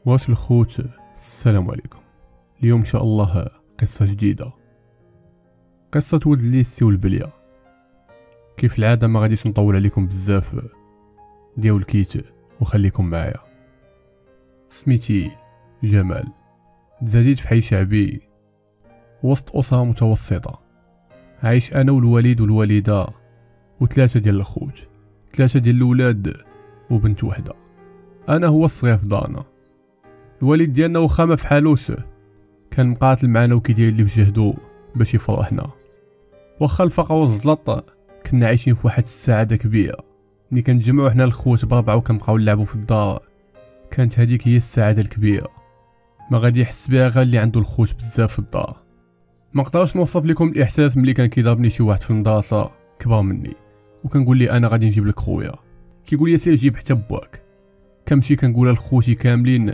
واش الخوت. السلام عليكم. اليوم ان شاء الله قصه جديده، قصه ولد الليسي والبليه. كيف العاده ما غاديش نطول عليكم بزاف، دياو الكيت وخليكم معايا. سميتي جمال، تزاديت في حي شعبي وسط اسره متوسطه. عايش انا والوالد والوالده وثلاثه ديال الخوت، ثلاثه ديال الاولاد وبنت وحده. انا هو الصغير في دارنا. الوالد ديالنا واخا ما فحالوش كان مقاتل معنا وكيدير اللي في جهدو باش يفرحنا. واخا الفقر والزلط كنا عايشين في واحد السعاده كبيره. ملي كنتجمعوا حنا الخوت بربعه وكنبقاو نلعبوا في الدار، كانت هذيك هي السعاده الكبيره. ما غادي يحس بها غير اللي عنده الخوت بزاف في الدار. ما نقدرش نوصف لكم الاحساس ملي كان كيضربني شي واحد في المدرسه كبر مني وكنقول لي انا غادي نجيب لك خويا، كيقول لي سير جيب حتى باك. كنمشي كنقولها لخوتي كاملين.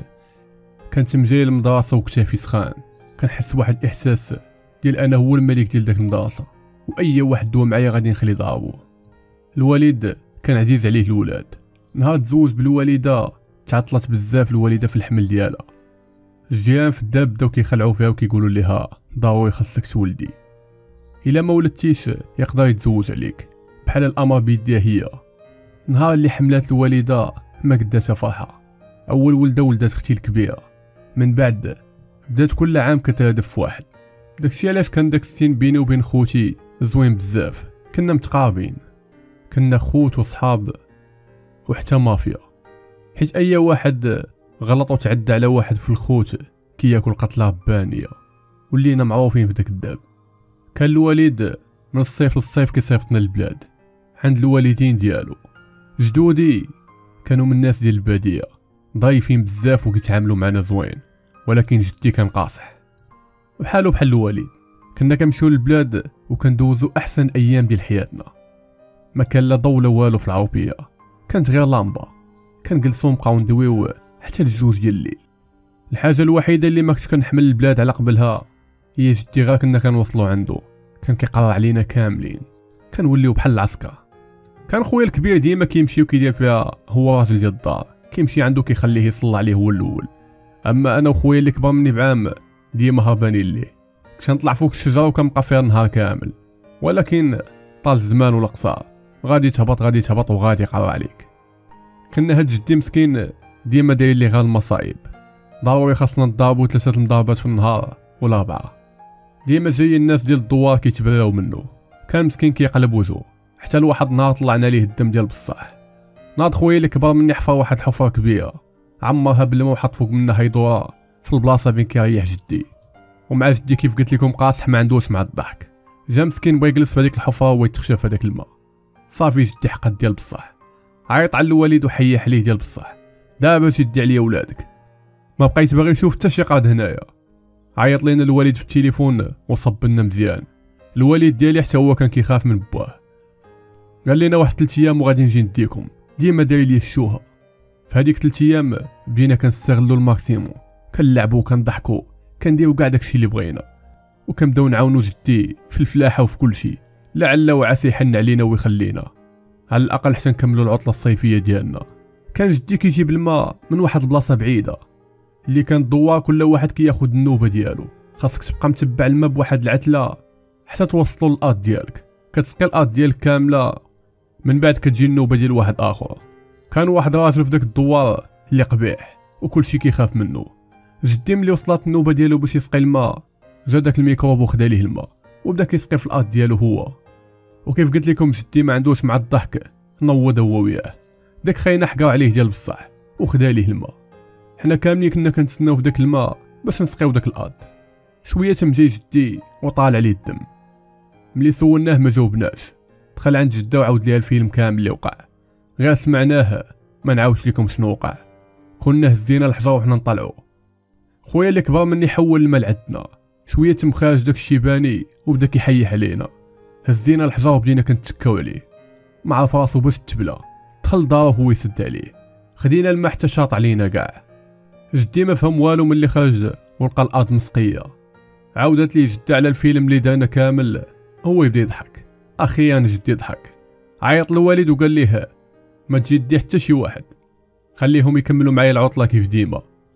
كنت مجاي للمدرسه وكتافي سخان، كنحس بواحد الاحساس ديال انا هو الملك ديال داك المدرسه، واي واحد دوا معايا غادي نخلي ضربو. الوالد كان عزيز عليه الولاد. نهار تزوج بالوالده تعطلت بزاف الوالده في الحمل ديالها. الجيران في الدار بداو كيخلعوا فيها وكيقولوا ليها ضروري خاصك تولدي، الا ما ولدتيش يقدر يتزوج عليك، بحال الامر بيديها هي. نهار اللي حملات الوالده ما قداتها فرحه. اول ولده ولدات اختي الكبيره، من بعد بدات كل عام كتهدف في واحد. داكشي علاش كان داك السن بيني وبين خوتي زوين بزاف. كنا متقاربين، كنا خوت وصحاب وحتى مافيا، حيت اي واحد غلط وتعدى على واحد في الخوت كياكل قتله بانيه. ولينا معروفين في داك الداب. كان الوالد من الصيف للصيف كيصيفطنا للبلاد عند الوالدين ديالو. جدودي كانوا من الناس ديال الباديه، ضايفين بزاف وكيتعاملوا معنا زوين، ولكن جدي كان قاصح بحالو بحال الوالد. كنا كنمشيو للبلاد وكندوزو احسن ايام ديال حياتنا. ما كان لا ضو لا والو في العربيه، كانت غير لامبا. كنجلسو نبقاو ندويو حتى للجوج ديال الليل. الحاجه الوحيده اللي ما كنتش كنحمل البلاد على قبلها هي جدي. غير كنا كنوصلوا عنده كان كيقرا علينا كاملين، كنوليو بحال العسكر. كان خويا الكبير ديما كيمشي وكيدير فيها هو راجل ديال الدار، كيمشي عنده كيخليه يصلى عليه هو الاول. اما انا وخويا اللي كبر مني بعام ديما هربانين ليه. كنت نطلع فوق الشجره وكنبقى فيها النهار كامل، ولكن طال الزمان ولا قصار غادي تهبط وغادي يقرا عليك. كنا هاد جدي مسكين ديما داير لي غير المصايب. ضروري خاصنا نضربو 3 المضاربات في النهار ولا 4. ديما جاي الناس ديال الدوار كيتبراو منه. كان مسكين كيقلب وجهه، حتى لواحد النهار طلعنا ليه الدم ديال بصح. ناض خويا اللي كبر مني حفر واحد الحفره كبيره، عمرها بالماء وحط فوق منها هيدوره في البلاصه فين كيريح جدي. ومع جدي كيف قلت لكم قاصح ما عندوش مع الضحك. جا مسكين بغا يجلس في هذيك الحفره ويتخشى في هذاك الماء. صافي جدي حقد ديال بصح، عيط على الوالد وحيح عليه ديال بصح. دابا جدي عليا ولادك، ما بقيت باغي نشوف حتى شي قاد هنايا. عيط لينا الوالد في التليفون وصب لنا مزيان. الوالد ديالي حتى هو كان كيخاف من باه. قال لنا واحد 3 ايام وغادي نجي نديكم. ديما داير لي الشوهه. في هذيك 3 ايام بدينا كنستغلوا الماكسيموم، كنلعبوا وكنضحكوا، كنديروا كاع داكشي اللي بغينا، وكنبداو نعاونوا جدي في الفلاحه وفي كل شيء، لعل وعسى يحن علينا ويخلينا على الاقل حتى نكملوا العطله الصيفيه ديالنا. كان جدي كيجيب الماء من واحد البلاصه بعيده اللي كان الدوار كل واحد كياخذ النوبه ديالو. خاصك تبقى متبع الماء بواحد العتله حتى توصلوا للارض ديالك. كتسقي الارض ديالك كامله، من بعد كتجي النوبه ديال واحد اخر. كان واحد راجل في داك الدوار اللي قبيح وكلشي كيخاف منه. جدي ملي وصلت النوبه ديالو باش يسقي الماء، جا داك الميكروب وخدا ليه الماء وبدا كيسقي في الارض ديالو هو. وكيف قلت لكم جدي ما عندوش مع الضحك، نوض هو وياه. داك خاينا حكاو عليه ديال بصح وخدا ليه الماء. حنا كاملين كنا كنتسناو في داك الماء باش نسقيو داك الارض. شويه تم جاي جدي وطال عليه الدم. ملي سولناه ما جاوبناش. دخل عند جده وعاود ليها الفيلم كامل اللي وقع. غير سمعناه ما نعاودش لكم شنو وقع. كنا هزينا الحجر وحنا نطلعوا. خويا اللي كبر مني حول الماء لعندنا. شويه تم خارج داك الشيباني وبدا كيحيح علينا. هزينا الحجر وبدينا كنتكاو عليه، ما عرف راسو باش تبلا. دخل دارو هو يسد عليه. خدينا الماء حتى شاط علينا كاع. جدي ما فهم والو ملي خرج ولقى الارض مسقيه. عاودت لي جده على الفيلم اللي دانا كامل. هو يبدا يضحك. اخيرا جدي ضحك. عيط للوالد وقال ليه ما تجي دي حتى شي واحد، خليهم يكملوا معايا العطله كيف ديما.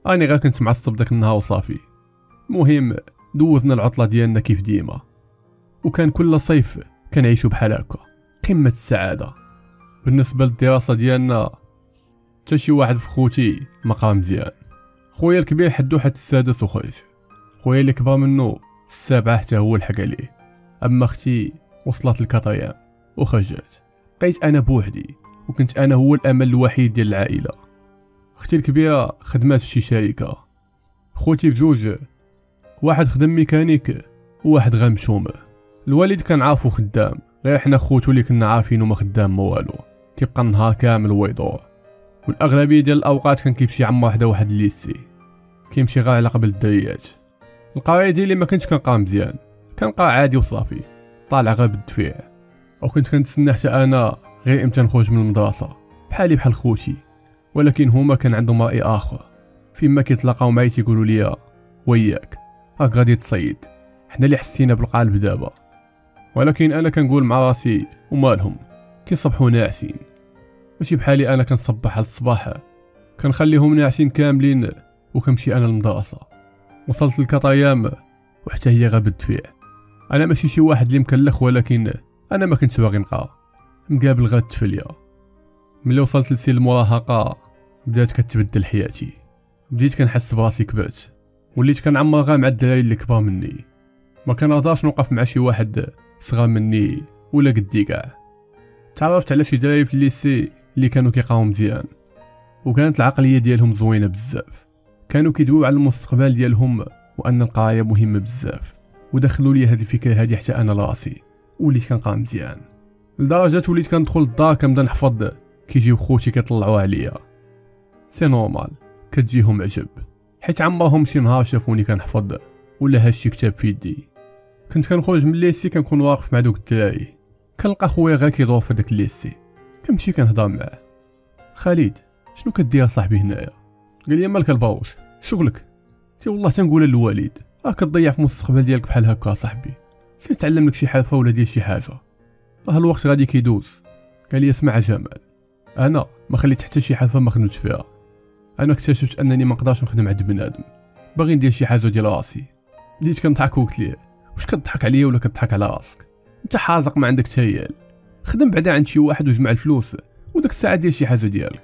اني غير كنت معصب داك النهار وصافي. المهم دوزنا العطله ديالنا كيف ديما، وكان كل صيف كنعيشو بحال هكا، قمه السعاده. بالنسبه للدراسه ديالنا حتى شي واحد في خوتي ما قرا مزيان. خويا الكبير حدو حتى السادس وخرج، خويا اللي كبر منه السابعه حتى هو لحق عليه، اما اختي وصلت للكطيام وخرجت. بقيت انا بوحدي، وكنت انا هو الامل الوحيد ديال العائله. اختي الكبيره خدمات في شي شركه، خوتي بجوج، واحد خدم ميكانيك وواحد غامشوم. الوالد كان عارفو خدام، غير حنا خوتو اللي كنا عارفينو ما خدام ما والو، كيبقى النهار كامل هو يدور. والاغلبيه ديال الاوقات كان كيمشي عمر حدا واحد الليسي، كيمشي غير على قبل الدريات. القرايه ديالي ما كنتش كنقرا مزيان، كنقرا عادي وصافي، طالع غير بالدفيع. وكنت كنتسنى حتى انا غير امتى نخرج من المدرسه بحالي بحال خوتي. ولكن هما كان عندهم راي اخر، فيما كيتلاقاو معايا تيقولوا لي وياك راك غادي تصيد، حنا اللي حسينا بالقالب دابا. ولكن انا كنقول مع راسي ومالهم، كيصبحوا ناعسين، ماشي بحالي انا كنصبح على الصباح، كنخليهم ناعسين كاملين وكنمشي انا للمدرسه. وصلت للكطيام وحتى هي غير بالدفيع. انا ماشي شي واحد اللي مكلخ، ولكن انا ما كنتش باغي نقرا، مقابل غير التفليه. ملي وصلت لسن المراهقه بدات كتبدل حياتي، بديت كنحس براسي كبرت، وليت كنعمر غير مع الدراري اللي كبار مني، ما كنرضاش نوقف مع شي واحد صغار مني ولا قدي كاع. تعرفت على شي دراري في الليسي اللي كانوا كيقراو مزيان، وكانت العقليه ديالهم زوينه بزاف، كانوا كيدويو على المستقبل ديالهم وان القرايه مهمه بزاف، ودخلوا لي هذه الفكره هذه حتى انا لراسي وليت كنقرا مزيان، لدرجه وليت كندخل للدار كنبدا نحفظ، كيجيو خوتي كيطلعوا عليا. سي نورمال، كتجيهم عجب، حيت عمرهم شي نهار شافوني كنحفظ ولا هاز شي كتاب في يدي. كنت كنخرج من الليسي كنكون واقف مع دوك الدراري، كنلقى خويا غير كيدور في داك الليسي، كنمشي كنهضر معاه. خالد شنو كدير صاحبي هنايا؟ قال لي مالك الباوش شغلك؟ تي والله تنقولها للوالد، راك كتضيع في المستقبل ديالك بحال هكا صاحبي، سير تعلم لك شي حرفه ولا دير شي حاجه، راه الوقت غادي كيدوز. قال لي اسمع جمال، انا ما خليت حتى شي حرفه ما خدمت فيها، انا اكتشفت انني ما نقدرش نخدم عند بنادم، باغي ندير شي حاجه ديال راسي. بديت كنضحك وقلت ليه واش كتضحك عليا ولا كتضحك على راسك؟ انت حازق ما عندك تايال، خدم بعدا عند شي واحد وجمع الفلوس وداك الساعه دير شي حاجه ديالك.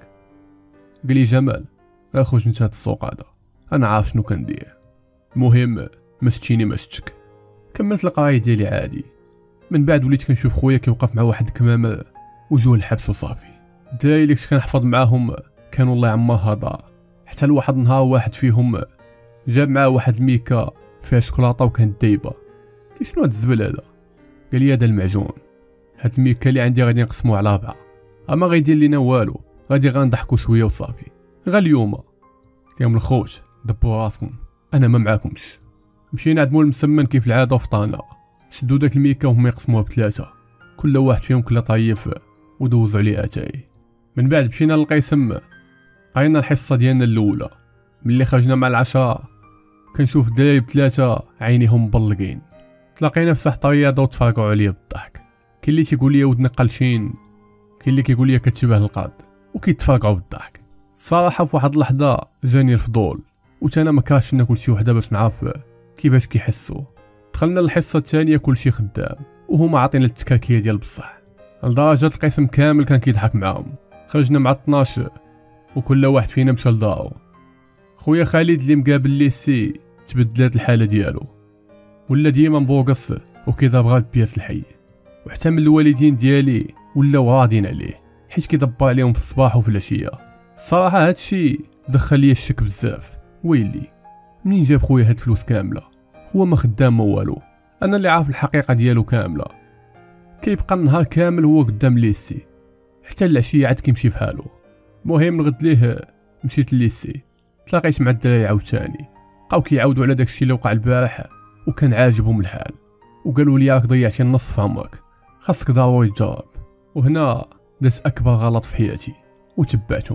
قال لي جمال راه خرج انت هاد السوق هذا، انا عارف شنو كندير. المهم ما شتيني ما شتك، كملت القرايه ديالي عادي. من بعد وليت كنشوف خويا كيوقف مع واحد الكمامه وجوه الحبس وصافي. الدراري اللي كنت كنحفظ معاهم كانوا الله يعمرها دار، حتى لواحد النهار واحد فيهم جاب معاه واحد الميكا فيها شوكولاته وكانت دايبه. قلت شنو هاد الزبل هذا؟ قال لي هذا المعجون، هاد الميكا اللي عندي غادي نقسموه على 4، اما غيدير لينا والو، غادي غنضحكوا شويه وصافي غير اليوم. قلت لهم الخوت دبروا راسكم، انا ما معاكمش. مشينا عند مول المسمن كيف العاده وفطانا، شدوا داك الميكا وهم يقسموها ب3، كل واحد فيهم كلا طايف ودوزوا عليه اتاي. من بعد مشينا للقسم، قرينا الحصه ديالنا الاولى. ملي خرجنا مع العشاء كنشوف الدراري ب3 عينيهم مبلقين. تلاقينا في ساحه الرياضه وتفرقوا عليا بالضحك، كاين اللي تيقول لي ودنك قلشين، كاين اللي كيقول لي كتشبه القاد، وكيتفرقعوا بالضحك. الصراحه في واحد اللحظه جاني الفضول، وتانا ما كارهتش ناكل شي وحده باش نعرف كيفاش كيحسوا. دخلنا للحصه الثانيه كلشي خدام، وهما عاطينا التكاكيه ديال بصح، لدرجه القسم كامل كان كيضحك معاهم. خرجنا مع 12 وكل واحد فينا مشى لدارو. خويا خالد اللي مقابل ليسي تبدلات الحاله ديالو، ولا ديما مبوقص وكيضرب غير البياس الحي، وحتى من الوالدين ديالي ولاو راضين عليه حيت كيدبر عليهم في الصباح وفي العشيه. الصراحه هادشي دخل لي الشك بزاف، ويلي منين جاب خويا هاد الفلوس كامله؟ هو ما خدام ما والو، انا اللي عارف الحقيقه ديالو كامله. كيبقى النهار كامل هو قدام ليسي، حتى العشيه عاد كيمشي بحالو. المهم الغد ليه مشيت لليسي، تلاقيت مع الدراري عاوتاني، بقاو كيعاودوا على داكشي اللي وقع البارح، وكان عاجبهم الحال، وقالوا لي راك ضيعتي النص فهمك، خاصك ضروري تجرب. وهنا درت اكبر غلط في حياتي وتبعتهم.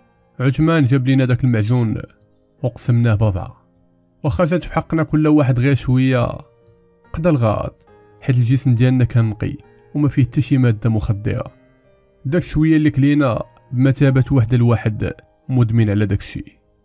عثمان جاب لينا داك المعجون وقسمناه ب4، واخا جات في حقنا كل واحد غير شويه قدا الغرض، حيت الجسم ديالنا كان نقي وما فيه حتى شي ماده مخدره. داك شويه اللي كلينا بمثابه واحد الواحد مدمن على داك الشيء.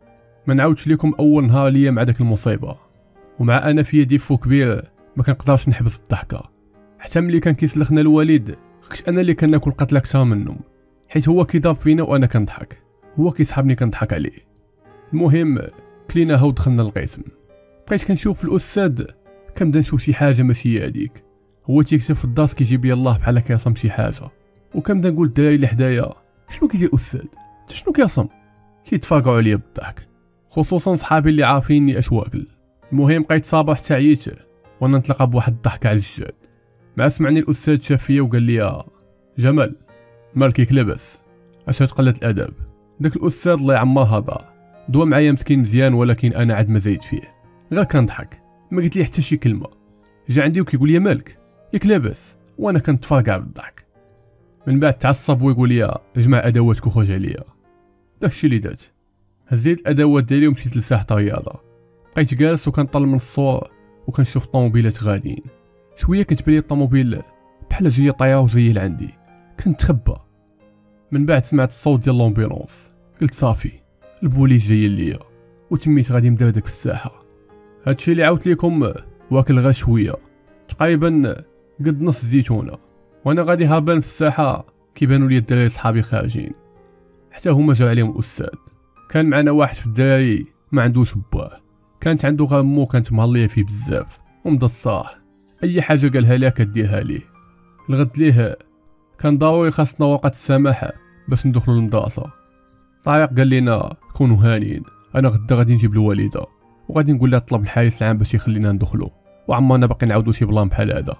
ما نعاودش لكم اول نهار ليا مع داك المصيبه، ومع انا في يدي فو كبير ما كنقدرش نحبس الضحكه. حتى ملي كان كيسلخنا الوالد كنت انا اللي كناكل قتله اكثر منهم، حيت هو كيضرب فينا وانا كنضحك، هو كيسحبني كنضحك عليه. المهم كليناها ودخلنا القسم. بقيت كنشوف في الاستاذ كنبدا نشوف شي حاجه ماشي هذيك، هو تيكتب في الداس كيجيب يلاه بحال كيصم شي حاجه، وكنبدا نقول الدراري اللي حدايا شنو كيدير الاستاذ، حتى شنو كيصم، كيتفاقعوا عليا بالضحك، خصوصا صحابي اللي عارفيني اش واكل. المهم بقيت صابر حتى عييت وانا نتلقى بواحد الضحكه على الجاد. مع سمعني الاستاذ شاف فيا وقال لي جمال مالك لاباس اش تقلة الادب. داك الاستاذ الله يعمر هذا دوا معايا مسكين مزيان، ولكن انا عاد ما زايد فيه، غير كنضحك ما قلت لي حتى شي كلمه. جا عندي وكيقول لي مالك ياك لاباس، وانا كنتفاقع بالضحك. من بعد تعصب ويقول لي جمع ادواتك وخرج عليا. داكشي اللي درت، هزيت الادوات ديالي ومشيت لساحه الرياضه. بقيت جالس وكنطل من الصور وكنشوف الطوموبيلات غاديين. شويه كتبان لي الطوموبيل بحال جايه طايره وجايه لعندي، كنتخبى. من بعد سمعت الصوت ديال لومبيلونس، قلت صافي البوليس جاي ليا، وتميت غادي مدردك في الساحه. هادشي اللي عاودت لكم واكل غير شويه، تقريبا قد نص الزيتونه، وانا غادي هربان في الساحه كيبانوا لي الدراري صحابي خارجين، حتى هما جاو عليهم الاستاذ. كان معنا واحد في الدراري ما عندوش باه، كانت عنده غير مو كانت مهليه فيه بزاف ومدصاح، اي حاجه قالها لها كديرها ليه. الغد ليه كان ضروري خاصنا ورقه السماح باش ندخلوا للمدرسه. طارق قال لنا كونوا هانيين، انا غدا غادي نجيب الوالده وغادي نقول لها طلب الحارس العام باش يخلينا ندخلوا، وعمرنا باقي نعاودوا شي بلان بحال هذا.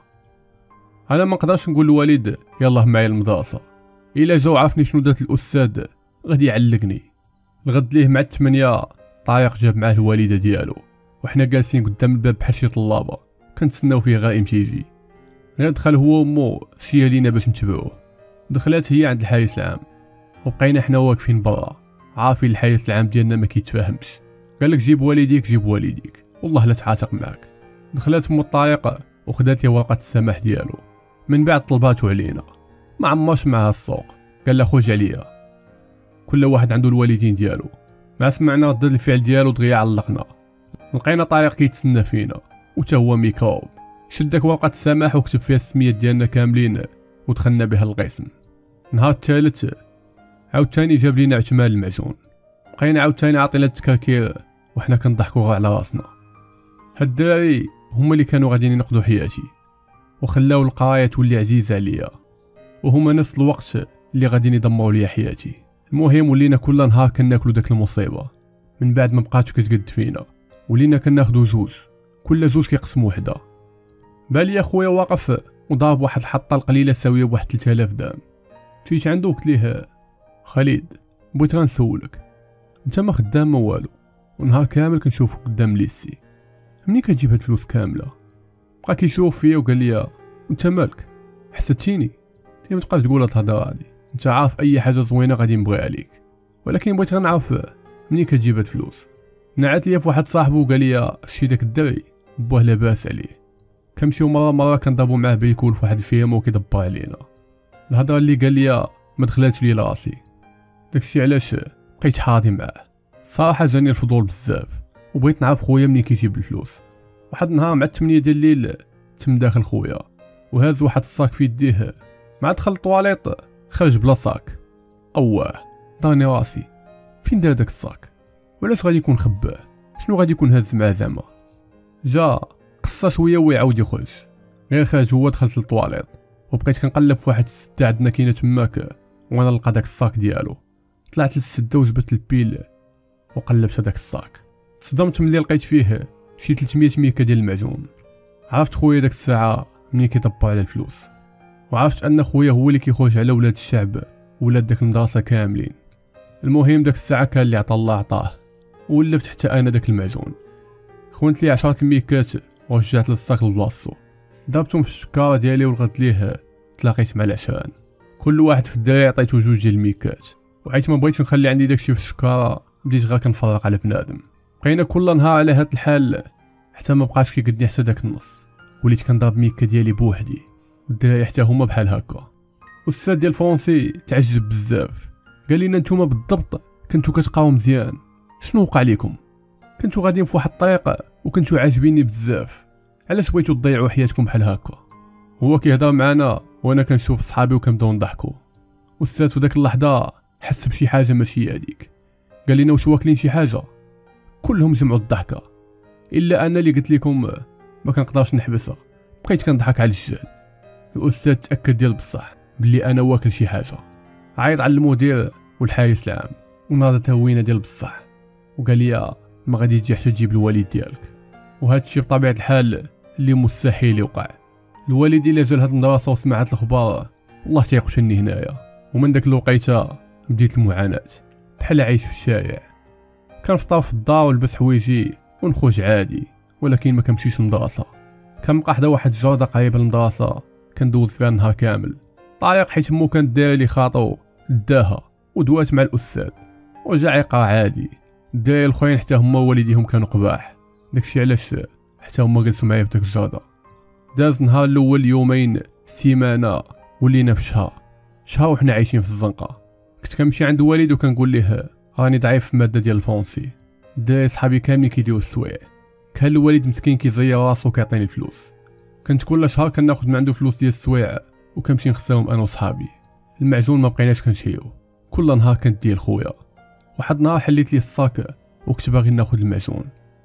انا ما نقدرش نقول للوالد يلاه معايا المدرسه، الا جاو عرفني شنو درت الاستاذ غادي يعلقني. الغد ليه مع 8 طارق جاب معاه الوالده ديالو، وحنا جالسين قدام الباب بحال شي طلابه كنتسناو فيه غائم تيجي. غير دخل هو ومو شي لينا باش نتبعوه. دخلات هي عند الحارس العام، وبقينا حنا واقفين برا عارفين الحارس العام ديالنا ما كيتفاهمش. قال لك جيب والديك جيب والديك والله لا تعاتق معاك. دخلات مو الطريقه وخدات لي ورقه السماح ديالو. من بعد طلباتو علينا، ما عمرش معها السوق، قال له خرج عليا، كل واحد عنده الوالدين ديالو. مع سمعنا ردد الفعل ديالو دغيا علقنا. لقينا طارق كيتسنى فينا وتا هو ميكروب، شد داك ورقه السماح وكتب فيها السميات ديالنا كاملين ودخلنا بها القسم. النهار الثالث عاوتاني جاب لينا عتمال المعجون، بقينا عاوتاني عاطينا التكاكير وحنا كنضحكوا غير على راسنا. هاد الدراري هما اللي كانوا غاديين ينقذوا حياتي وخلاو القرايه تولي عزيزه عليا، وهما نفس الوقت اللي غاديين يدمروا ليا حياتي. المهم ولينا كل نهار كناكلوا داك المصيبه. من بعد ما بقاتش كتقد فينا، ولينا كناخذوا جوج، كل جوج كيقسم وحده. بالي خويا واقف وضارب واحد الحطه القليله ساويه بواحد 3000 درهم. مشيت عنده قلت ليه خالد بغيت غنسولك، انت ما خدام ما والو، ونهار كامل كنشوفك قدام ليسي، منين كتجيب هاد الفلوس كامله؟ بقى كيشوف فيا وقال لي انت مالك حسدتيني؟ انت ما تبقاش تقول هاد الهضره هادي، انت عارف اي حاجه زوينه غادي نبغي عليك، ولكن بغيت غنعرف منين كتجيب هاد الفلوس. نعت ليا فواحد صاحبو وقال لي شتي داك الدري بوه لاباس عليه، كنمشيو مره كنضربو معاه بيكول فواحد الفيرما وكيدبر علينا. الهضره اللي قال لي ما دخلاتش لي لراسي، داكشي علاش بقيت حاضي معاه. صراحه جاني الفضول بزاف وبغيت نعرف خويا منين كيجيب الفلوس. واحد النهار مع 8 ديال الليل تم داخل خويا وهاز واحد الصاك في يديه، مع دخل الطواليط خرج بلا صاك. اواه داني راسي، فين دار داك الصاك؟ وعلاش غادي يكون خباه؟ شنو غادي يكون هاز معاه زعما؟ جا قصه شويه ويعاود يخرج. غير خرج هو دخلت للطواليط وبقيت كنقلب في واحد السده عندنا كاينه تماك، وانا لقى داك الصاك ديالو. طلعت للسده وجبت البيل وقلبت هذاك الصاك. تصدمت ملي لقيت فيه شي 300 ميكا ديال المعجون. عرفت خويا داك الساعه منين كيدبر على الفلوس، وعرفت ان خويا هو اللي كيخرج على ولاد الشعب ولاد داك المدرسه كاملين. المهم داك الساعه كان اللي عطا الله عطاه، ولفت حتى انا داك المعجون. خونت لي 10 الميكات ورجعت للصاك لبلاصتو، ضربتهم في الشكاره ديالي والغد ليه تلاقيت مع العشران. كل واحد في الدراري عطيتو 2 ديال الميكات، وحيت ما بغيتش نخلي عندي داكشي في الشكاره بديت غير كنفرق على بنادم. بقينا كل نهار على هاد الحال حتى ما بقاش كيقدني حتى داك النص، وليت كنضرب ميكا ديالي بوحدي والدراري حتى هما بحال هكا. والاستاذ ديال الفرونسي تعجب بزاف، قال لنا نتوما بالضبط كنتو كتقراو مزيان، شنو وقع لكم؟ كنتو غاديين في واحد الطريق وكنتو عاجبيني بزاف، علاش بغيتو تضيعوا حياتكم بحال هكا؟ هو كيهضر معنا وانا كنشوف صحابي وكنبداو نضحكوا. واستاذ في داك اللحظه حس بشي حاجه ماشي هذيك، قال لنا واش واكلين شي حاجه؟ كلهم جمعوا الضحكه الا انا اللي قلت لكم ما كنقدرش نحبسها، بقيت كنضحك على الجهل. الاستاذ تاكد ديال بصح بلي انا واكل شي حاجه، عيط على المدير والحارس العام وناض تهوينه ديال بصح وقال لي ما غادي تجي حتى تجيب الوالد ديالك. وهذا الشيء بطبيعه الحال اللي مستحيل يوقع. الوالد الا جا لهاد المدرسه وسمع هاد الاخبار والله تيقتلني هنايا. ومن داك الوقيته بديت المعاناه بحال عايش في الشارع، كنفطر في الدار ولبس حوايجي ونخرج عادي، ولكن ما كنمشيش للمدرسه. كنبقى حدا واحد الجرده قريبه للمدرسه كندوز فيها النهار كامل طريق، حيت مو كانت دايره لي خاطو داها ودوات مع الاستاذ ورجع يقرا عادي. الدراري الاخرين حتى هما والديهم كانوا قباح، داكشي علاش حتى هما جلسوا معايا في داك الجرده. داز نهار الاول يومين سيمانه ولينا في شهر وحنا عايشين في الزنقه. كنت كنمشي عند والد وكنقول ليه راني ضعيف في الماده ديال الفرونسي. الدراري صحابي كاملين كيديروا السوايع، كان الوالد مسكين كيزير راسو كيعطيني الفلوس. كنت كل شهر كناخذ من عنده فلوس ديال السوايع وكنمشي نخسرهم انا وصحابي. المعجون ما بقيناش كنشريو، كل نهار كنت ديال خويا. واحد النهار حليت لي الصاك وكنت باغي ناخذ المعجون،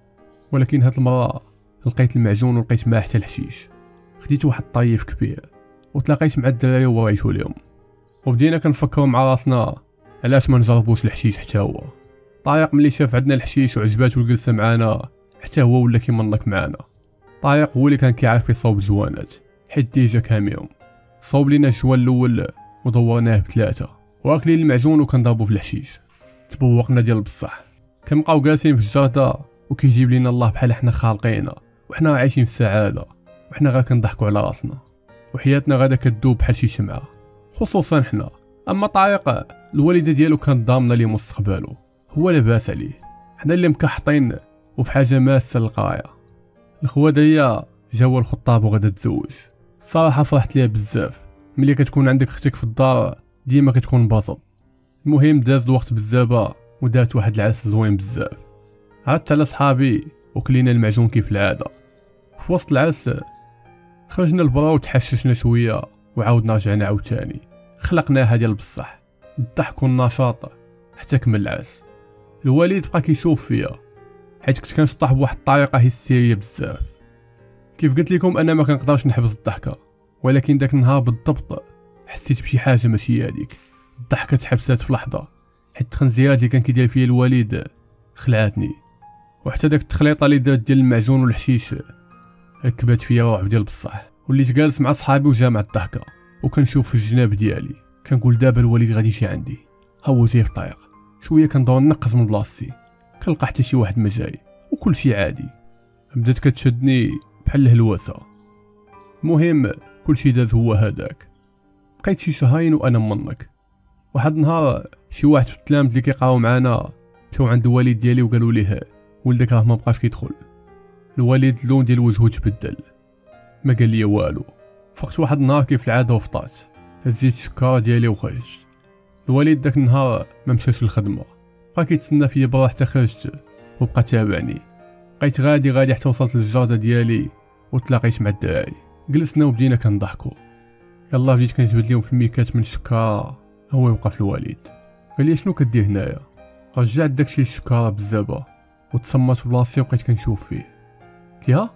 ولكن هاد المره لقيت المعجون ولقيت معاه حتى الحشيش. خديت واحد الطريف كبير وتلاقيت مع الدراري ووريتو ليهم، وبدينا كنفكروا مع راسنا علاش ما نجربوش الحشيش حتى هو. طارق ملي شاف عندنا الحشيش وعجباتو الجلسه معانا حتى هو ولا كيمنك معانا. طارق هو اللي كان كيعرف يصوب الجوانات حيت ديجا كاميرون. صوب لينا الجوان الاول ودورناه بثلاثه واكلين المعجون وكنضربو في الحشيش. تبوقنا ديال بصح، كنبقاو جالسين في الجرده وكيجيب لينا الله بحال حنا خالقينا وحنا عايشين في السعاده وحنا غير كنضحكوا على راسنا وحياتنا غادا كتذوب بحال شي شمعه، خصوصا حنا. اما طارق الوالده ديالو كانت ضامنه ليه مستقبله، هو لاباس عليه، حنا اللي مكحطين وفي حاجه ماسه للقرايه. الخوا ديا جاوا الخطاب وغادا تزوج. الصراحه فرحت ليها بزاف، ملي كتكون عندك اختك في الدار ديما كتكون بسط. المهم داز الوقت بزاف ودات واحد العرس زوين بزاف. عدت على صحابي وكلينا المعجون كيف العاده. في وسط العرس خرجنا لبرا وتحششنا شويه وعاودنا رجعنا عاوتاني، خلقناها ديال بصح الضحك والنشاط حتى كمل العرس. الوالد بقى كيشوف فيا حيت كنت كنشطح بواحد الطريقه هستيريه بزاف. كيف قلت لكم انا ما كنقدرش نحبس الضحكه، ولكن داك النهار بالضبط حسيت بشي حاجه ماشي هذيك. الضحكه تحبسات في لحظه حيت التخنزيرات اللي كان كيدير فيا الوالد خلعتني، وحتى داك التخليطه اللي دارت ديال المعجون والحشيش ركبات فيا روح ديال بصح. وليت جالس مع صحابي وجامع الضحكه وكنشوف في الجناب ديالي، كنقول دابا الوالد غادي يجي عندي. هو جاي في الطريق شويه كندور نقز من بلاصتي، كنلقى حتى شي واحد ما جاي وكل شيء عادي. بدات كتشدني بحال الهلوسه. المهم كل شيء داز هو هذاك. بقيت شي شهرين وانا منك. واحد النهار شي واحد في التلامذ اللي كيقراو معانا مشاو عند الوالد ديالي وقالوا ليه ولدك راه ما بقاش كيدخل. الوالد اللون ديال وجهه تبدل، ما قال لي والو. فقت واحد النهار كيف العاده وفطرت، هزيت الشكاره ديالي وخرجت. الوالد داك النهار ما مشاش للخدمه، بقى كيتسنى فيا برا حتى خرجت وبقى تابعني. بقيت غادي حتى وصلت للجرده ديالي وتلاقيت مع الدراري، جلسنا وبدينا كنضحكوا. يلا بديت كنجبد ليهم في الميكات من الشكاره. هو يوقف الوالد قال لي شنو كدير هنايا؟ رجعت داكشي الشكاره بالزبه وتصمت في بلاصتي وبقيت كنشوف فيه. قلت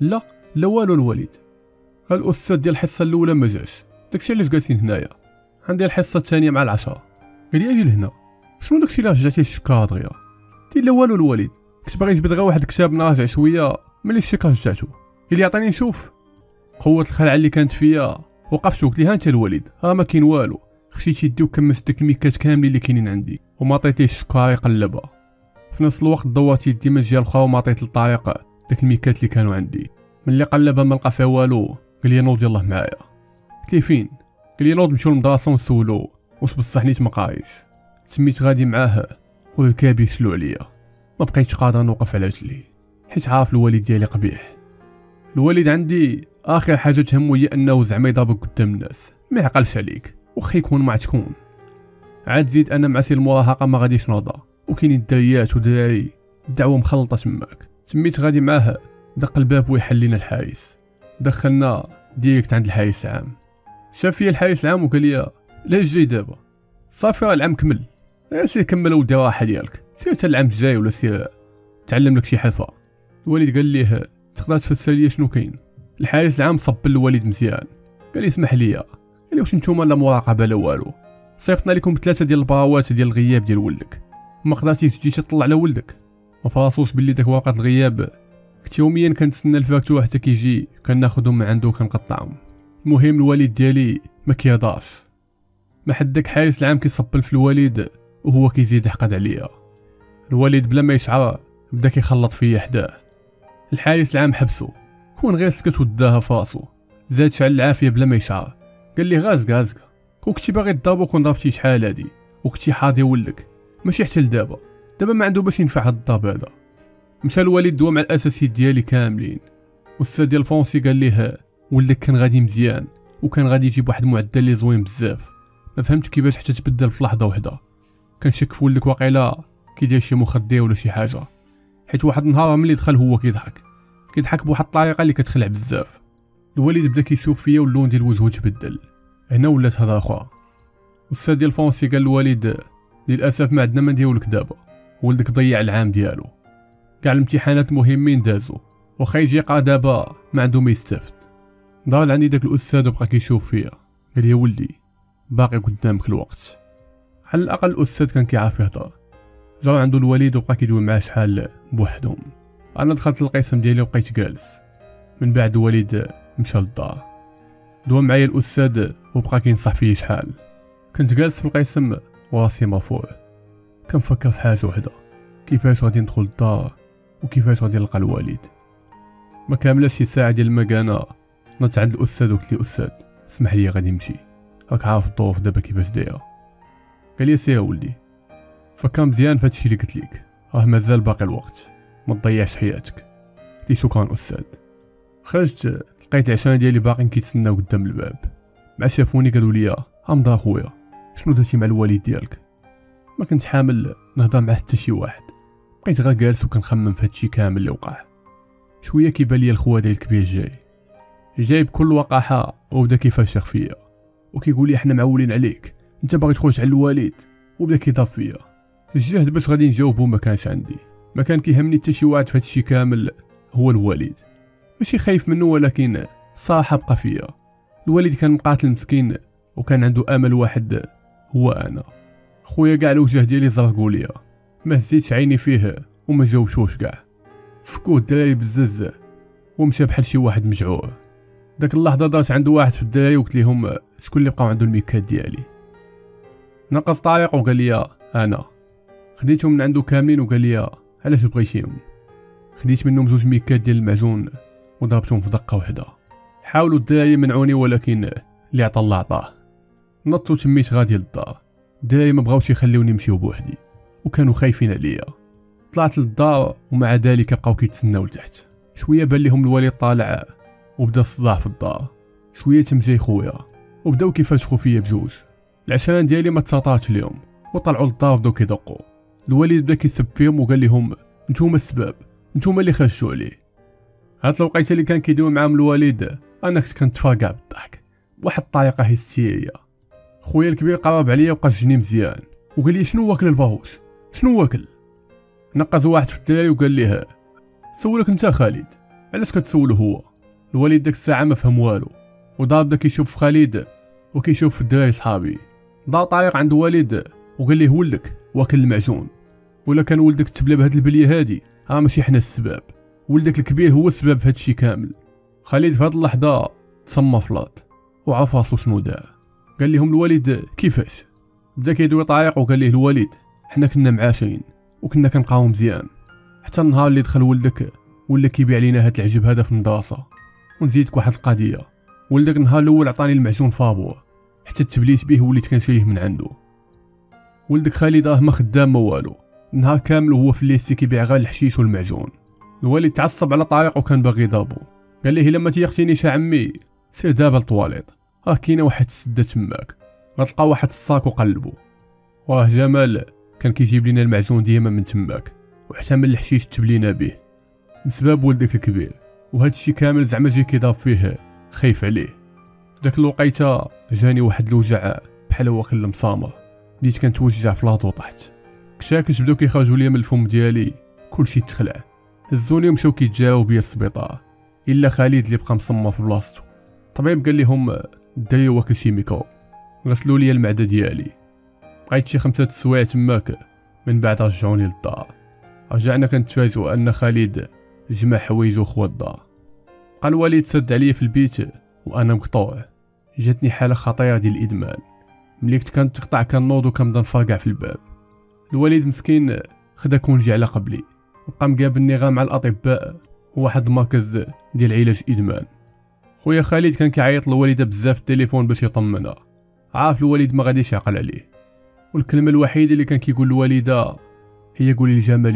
لا والو. الوالد قال الاستاذ ديال الحصه الاولى ما جاش، داكشي علاش جالسين هنايا. عندي الحصه الثانيه مع 10. قال لي اجي لهنا. شنو داكشي اللي رجعتي الشكاره دغيا؟ قلت لا والو الوالد، كنت باغي نجبد غير واحد الكتاب نراجع شويه ملي الشيك رجعته. قال لي عطيني نشوف. قوه الخلعه اللي كانت فيا وقفت وقلت لي ها انت الوالد راه ما كاين والو. خشيت يدي وكملت داك الميكات كاملين اللي كاينين عندي وما عطيتيش الشكاره يقلبها. في نفس الوقت دورت يدي من الجهه الاخرى وما عطيت للطريق داك الميكات اللي كانوا عندي. ملي قلبها ما لقى فيها والو قال لي نوض يلاه معايا. قلت لي فين؟ قال لي نوض نمشيو للمدرسه ونسولو واش بصح نيت ما قاريش. تميت غادي معاه والكاب يسلو عليا، ما بقيتش قادر نوقف على رجلي حيت عارف الوالد ديالي قبيح. الوالد عندي اخر حاجه تهمو هي انه زعما يضربك قدام الناس، ما يعقلش عليك واخا يكون مع شكون. عاد زيد انا مع سي المراهقه ما غاديش نرضى، وكاينين دريات ودراري الدعوه مخلطه تماك. تميت غادي معاه، دق الباب ويحل لينا الحارس، دخلنا ديريكت عند الحارس العام. شاف فيا الحارس العام وقال لي لا جاي دابا صافي راه العام كمل، سير كمل ودي راحه ديالك، سير حتى العام الجاي ولا سير تعلم لك شي حرفه. الوالد قال ليه تقدر تفسر لي شنو كاين؟ الحارس العام صب الوالد مزيان، قال لي اسمح لي، قال لي واش نتوما لا مراقبه لا والو، صيفطنا لكم 3 ديال البراوات ديال الغياب ديال ولدك، ما قدرتيش تجي تطلع على ولدك، ما فراسوش باللي داك ورقه الغياب كنت يوميا كنتسنى الفاكتور حتى كيجي كناخذهم من عنده وكنقطعهم. المهم الوالد ديالي ما كيهضرش، ما حد داك حارس العام كيصبن في الوالد وهو كيزيد يحقد عليا. الوالد بلا ما يشعر بدا كيخلط فيا حداه. الحارس العام حبسو، كون غير سكت وداها فراسو، زاد شعل العافيه بلا ما يشعر، قال لي غازكا كون كنتي باغي تضربو كون ضربتي شحال هادي وكنتي حاضي ولدك، ماشي حتى لدابا، دابا ما عنده باش ينفع هاد الضرب هذا. مشى الوالد دوا مع الاساسيات ديالي كاملين، والاستاذ ديال الفونسي قال ليه ولدك كان غادي مزيان وكان غادي يجيب واحد المعدل اللي زوين بزاف، ما فهمتش كيفاش حتى تبدل في لحظه وحده. كنشك في ولدك واقيلا كيدير شي مخدر ولا شي حاجه، حيت واحد النهار ملي دخل هو كيضحك بواحد الطريقه اللي كتخلع بزاف. الوالد بدا كيشوف فيا واللون ديال وجهه تبدل، هنا ولات هضره اخرى. الاستاذ ديال الفونسي قال الوالد للاسف ما عندنا ما نديرو لك دابا، ولدك ضيع العام ديالو، كاع الامتحانات المهمين دازو، واخا يجي يقرا دابا ما عنده ما يستافد. ضال عندي داك الاستاذ وبقى كيشوف فيا، قال لي ولدي باقي قدامك الوقت. على الاقل الاستاذ كان كيعرف يهضر. جاو عنده الوالد وبقى كيدوي معاه شحال بوحدهم. انا دخلت القسم ديالي وبقيت جالس. من بعد الوالد مشى للدار، دوا معايا الاستاذ وبقى كينصح فيا شحال. كنت جالس في القسم وراسي مرفوع، كنفكر في حاجه وحده، كيفاش غادي ندخل للدار وكيفاش غادي نلقى الوالد. ما كاملاش شي ساعه ديال المكانه نط عند الاستاذ وقلت لي استاذ اسمح لي غادي نمشي، راك عارف الظروف دابا كيفاش دايره. قال لي سير ولدي، فكر مزيان فهادشي اللي قلت لك، راه مازال باقي الوقت، ما تضيعش حياتك. قلت لي شكرا استاذ. خرجت لقيت العشان ديالي باقيين كيتسناو قدام الباب، مع شافوني قالوا لي امضى اخويا شنو درتي مع الوالد ديالك؟ ما كنت حامل نهضر مع حتى شي واحد، بقيت غير جالس وكنخمم في هادشي كامل اللي وقع. شويه كيبان لي الخوادي الكبير جاي بكل وقاحه وبدا كيفاشخ فيا وكيقول لي حنا معولين عليك، انت باغي تخرج على الوالد، وبدا كيضاف فيا. الجهد باش غادي نجاوبو ما كانش عندي، ما كان كيهمني حتى شي واحد في هادشي كامل، هو الوالد. ماشي خايف منه ولكن صراحه بقى فيا. الوالد كان مقاتل مسكين وكان عنده امل واحد هو انا. خويا كاع الوجه ديالي زرقوا ليا، ما هزيتش عيني فيه وما جاوبتوش كاع، فكوه الدراري بزاز ومشى بحال شي واحد مجعور. داك اللحظه دارت عند واحد في الدراري وقلت لهم شكون اللي بقاو عنده الميكات ديالي. نقص طريق وقال لي انا. خديتهم من عنده كاملين وقال لي علاش بغيتيهم؟ خديت منهم 2 ميكات ديال المعجون وضربتهم في دقه واحده. حاولوا الدراري يمنعوني ولكن اللي عطا الله عطاه. نطو تميت غادي للدار، الدراري ما بغاوش يخليوني نمشيو بوحدي وكانوا خايفين عليا. طلعت للدار ومع ذلك بقاو كيتسناو لتحت. شويه بان لهم الوالد طالع وبدا الصداع في الدار، شويه تم جاي خويا وبداو كيفاشخوا فيا بجوج. العشان ديالي ما تساطاتش ليهم وطلعوا للدار وبداو كيدقوا. الوالد بدا كيسب فيهم وقال لهم نتوما السبب، نتوما اللي خرجتوا عليه. هاد الوقيته اللي كان كيدوي معاهم الوالد انا كنت كنتفرقع بالضحك بواحد الطريقه هستيريه. خويا الكبير قرب عليا وقجني مزيان وقال لي شنو واكل الباروش، شنو واكل؟ نقز واحد في الدراري وقال ليه سولك انت خالد، علاش كتسولو هو؟ الوالد داك الساعه ما فهم والو ودار بدا كيشوف في خالد وكيشوف في الدراري صحابي. دار طريق عند والد وقال ليه ولدك واكل المعجون، ولا كان ولدك تبلا بهاد البليه هادي ماشي حنا السبب، ولدك الكبير هو السبب في هادشي كامل. خالد في هاد اللحظه تصمى فلاط وعرف راسو شنو دار. قال لهم الوالد كيفاش؟ بدا كيدوي طريق وقال ليه الوالد حنا كنا معاشرين وكنا كنقاو مزيان حتى النهار اللي دخل ولدك ولا كيبيع لينا هاد العجب هذا في المدرسه. ونزيدك واحد القضيه، ولدك النهار الاول عطاني المعجون فابور حتى تبليت به وليت كنشريه من عنده. ولدك خالد راه ما خدام ما والو، النهار كامل وهو في الليستي كيبيع غير الحشيش والمعجون. الوالد تعصب على طريق وكان باغي يضربو. قال ليه الا ما تيقتينيش عمي سير دابا للطواليط، راه كاينه واحد السده تماك غتلقى واحد الصاك وقلبو. وراه جمال كان كيجيب لنا المعجون ديما من تماك، وحتى من الحشيش تبلينا به بسبب ولدك الكبير. وهذا الشيء كامل زعما جاي كيضرب فيه، خايف عليه. في داك الوقيته جاني واحد الوجع بحال هو كل مسامر، بديت كنتوجع في لاطو طحت. كشاكش بداو كيخرجوا لي من الفم ديالي، كلشي تخلع. هزوني ومشاو كيتجاو بيا للسبيطار، الا خالد اللي بقى مسمر في بلاصتو. الطبيب قال لهم داير واكل شي ميكروب. غسلوا لي المعده ديالي، بقيت شي 5 سوايع تماك، من بعد رجعوني للدار. رجعنا كنتفاجئوا ان خالد جمع حوايجو خوا الدار. قال الوالد سد عليا في البيت وانا مقطوع. جاتني حاله خطيره ديال الادمان، ملي كنت كنتقطع كنوض وكنبدا نفرقع في الباب. الوالد مسكين خدا كونجي على قبلي، وبقى مقابلني غا مع الاطباء وواحد المركز ديال علاج ادمان. خويا خالد كان كيعيط للوالده بزاف في التليفون باش يطمنها، عارف الوالد ما غاديش يعقل عليه. والكلمه الوحيده اللي كان كيقول الوالده هي قولي لجمال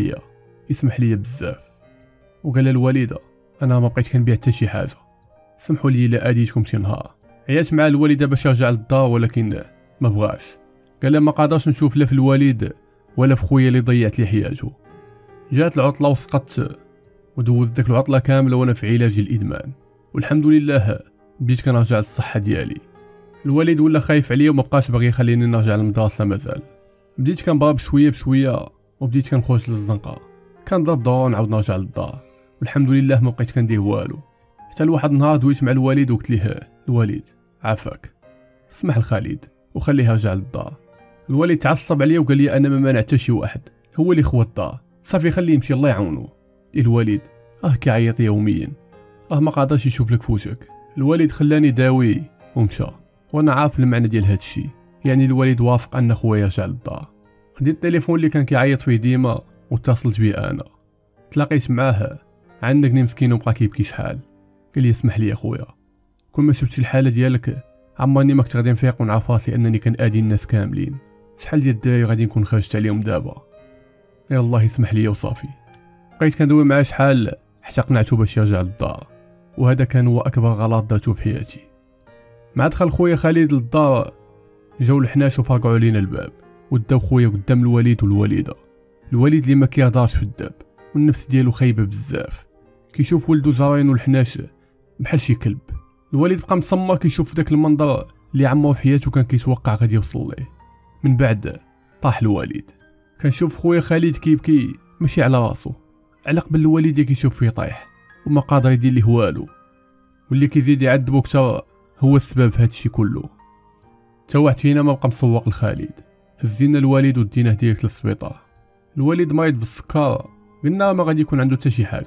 يسمح لي بزاف. وقال الوالده انا ما بقيت كنبيع حتى شي حاجه، سمحوا لي الا اديتكم شي نهار. عيات مع الوالده باش يرجع للدار ولكن ما بغاش. قال ما قادرش نشوف لا في الوالد ولا في خويا اللي ضيعت لي حياته. جات العطله وسقطت، ودوزت داك العطله كامله وانا في علاج الادمان، والحمد لله بديت كنرجع للصحه ديالي. الوالد ولا خايف عليا وما بقاش باغي يخليني نرجع للمدرسه مازال. بديت كنضرب شويه بشويه وبديت كنخرج للزنقه، كنضرب دور نعاود نرجع للدار، والحمد لله ما بقيت كندير والو. حتى لواحد النهار دويت مع الوالد وقلت ليه الوالد عافاك، اسمح لخالد وخليه يرجع للدار. الوالد تعصب عليا وقال لي انا ما مانع حتى شي واحد، هو اللي خوا الدار، صافي خليه يمشي الله يعاونو. الوالد كيعيط يوميا، ما قادرش يشوف لك فوجك. الوالد خلاني داوي ومشى، وانا عارف المعنى ديال هذا الشيء، يعني الوالد وافق ان خويا يرجع للدار. خديت التليفون اللي كان كيعيط فيه ديما واتصلت بيه انا. تلاقيت معاه، عندك مسكين وبقى كيبكي شحال. قال لي اسمح لي اخويا، كل ما شفتش الحاله ديالك عمرني ما كنت غادي نفيق ونعرف راسي انني كنادي الناس كاملين. شحال ديال الدراري غادي نكون خرجت عليهم دابا، يا الله يسمح لي وصافي. بقيت كندوي معاه شحال حتى قنعته باش يرجع للدار، وهذا كان هو اكبر غلط درتو في حياتي. مع دخل خويا خالد للدار جاو الحناش وفرقعوا علينا الباب، وداو خويا قدام الوالد والوالده. الوالد اللي ما كيهضرش في الداب والنفس ديالو خايبه بزاف، كيشوف ولدو جارين والحناش بحال شي كلب. الوالد بقى مصمر كيشوف داك المنظر اللي عمرو في حياته كان كيتوقع غادي يوصل ليه. من بعد طاح الوالد، كنشوف خويا خالد كيبكي ماشي على راسو، على قبل الوالد كيشوف فيه طايح وما قادر يدير ليه والو، واللي كيزيد يعذبو كثر هو السبب في هادشي كله. تا واحد فينا ما بقى مسوق لخالد، هزينا الوالد وديناه ديريكت للسبيطار. الوالد مريض بالسكر، قلنا ما غادي يكون عنده حتى شي حاجه.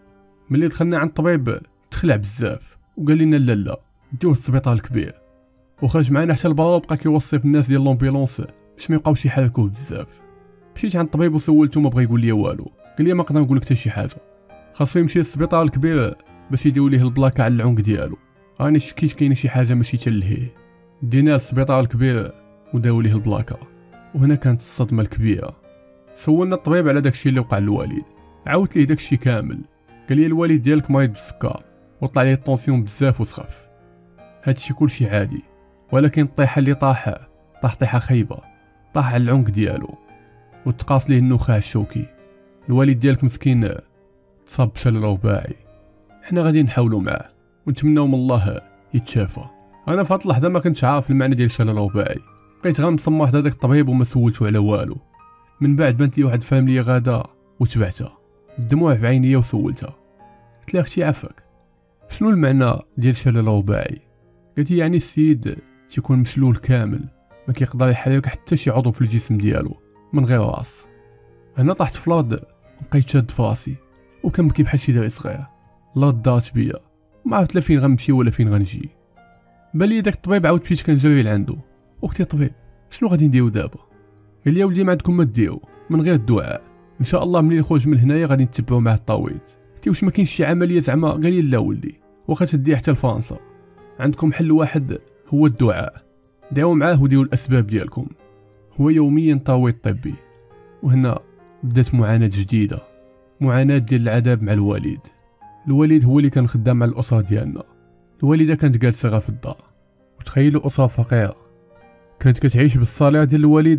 ملي دخلنا عند الطبيب تخلع بزاف وقال لنا لا ديوه للسبيطار الكبير، وخرج معنا حتى لبرا وبقى كيوصف الناس ديال لومبيلونس باش ما يبقاوش يحركوه بزاف. مشيت عند الطبيب وسولته ما بغى يقول لي والو، قال لي ما نقدر نقول لك حتى شي حاجه، خاصو يمشي للسبيطار الكبير باش يديروا ليه البلاكه على العنق ديالو. راني شكيت كاينه شي حاجه ماشي تلهيه. دينا للسبيطار الكبير وداو ليه البلاكه، وهنا كانت الصدمه الكبيره. سولنا الطبيب على داكشي اللي وقع للوالد، عاودت ليه داكشي كامل. قال لي الوالد ديالك مريض بالسكر وطلع ليه الطونسيون بزاف وسخف، هادشي كلشي عادي، ولكن الطيحه اللي طاح طيحه خايبه، طاح على العنق ديالو وتقاص ليه النخاع الشوكي. الوالد ديالك مسكين تصاب بشلل رباعي، حنا غادي نحاولوا معاه ونتمناو من الله يتشافى. انا في هاد اللحظه ما كنتش عارف المعنى ديال الشلل الرباعي، بقيت غير مصمح هذاك الطبيب وما سولتو على والو. من بعد بانت لي واحد فاميليا غادا وتبعتها، الدموع في عينيا وسولتها، قلت لها اختي عافاك شنو المعنى ديال الشلل الرباعي؟ قالت لي يعني السيد تيكون مشلول كامل، ما كيقدر يحرك حتى شي عضو في الجسم ديالو من غير راس. هنا طحت في الارض وبقيت شاد في راسي وكنبكي بحال شي دري صغير. الارض دارت بيا، ما عرفت لا فين غنمشي ولا فين غنجي. بالي داك الطبيب عاود مشيت كنجري لعندو، اختي الطبيب شنو غادي نديرو دابا؟ قال لي يا ولدي ما عندكم ما ديرو من غير الدعاء، ان شاء الله ملي نخرج من هنايا غادي نتبعوا معاه الطويل. قلت واش ما كاينش شي عمليه زعما؟ قال لي لا ولدي، واخا تدي حتى لفرنسا عندكم حل واحد هو الدعاء، دعوا معاه وديروا الاسباب ديالكم. هو يوميا طاويط طبي. وهنا بدات معاناه جديده، معاناه ديال العذاب مع الوالد. الوالد هو اللي كان خدام مع الاسره ديالنا، الوالده كانت جالسه غير في الدار. وتخيلوا اسره فقيره كانت كتعيش بالصالير ديال الوالد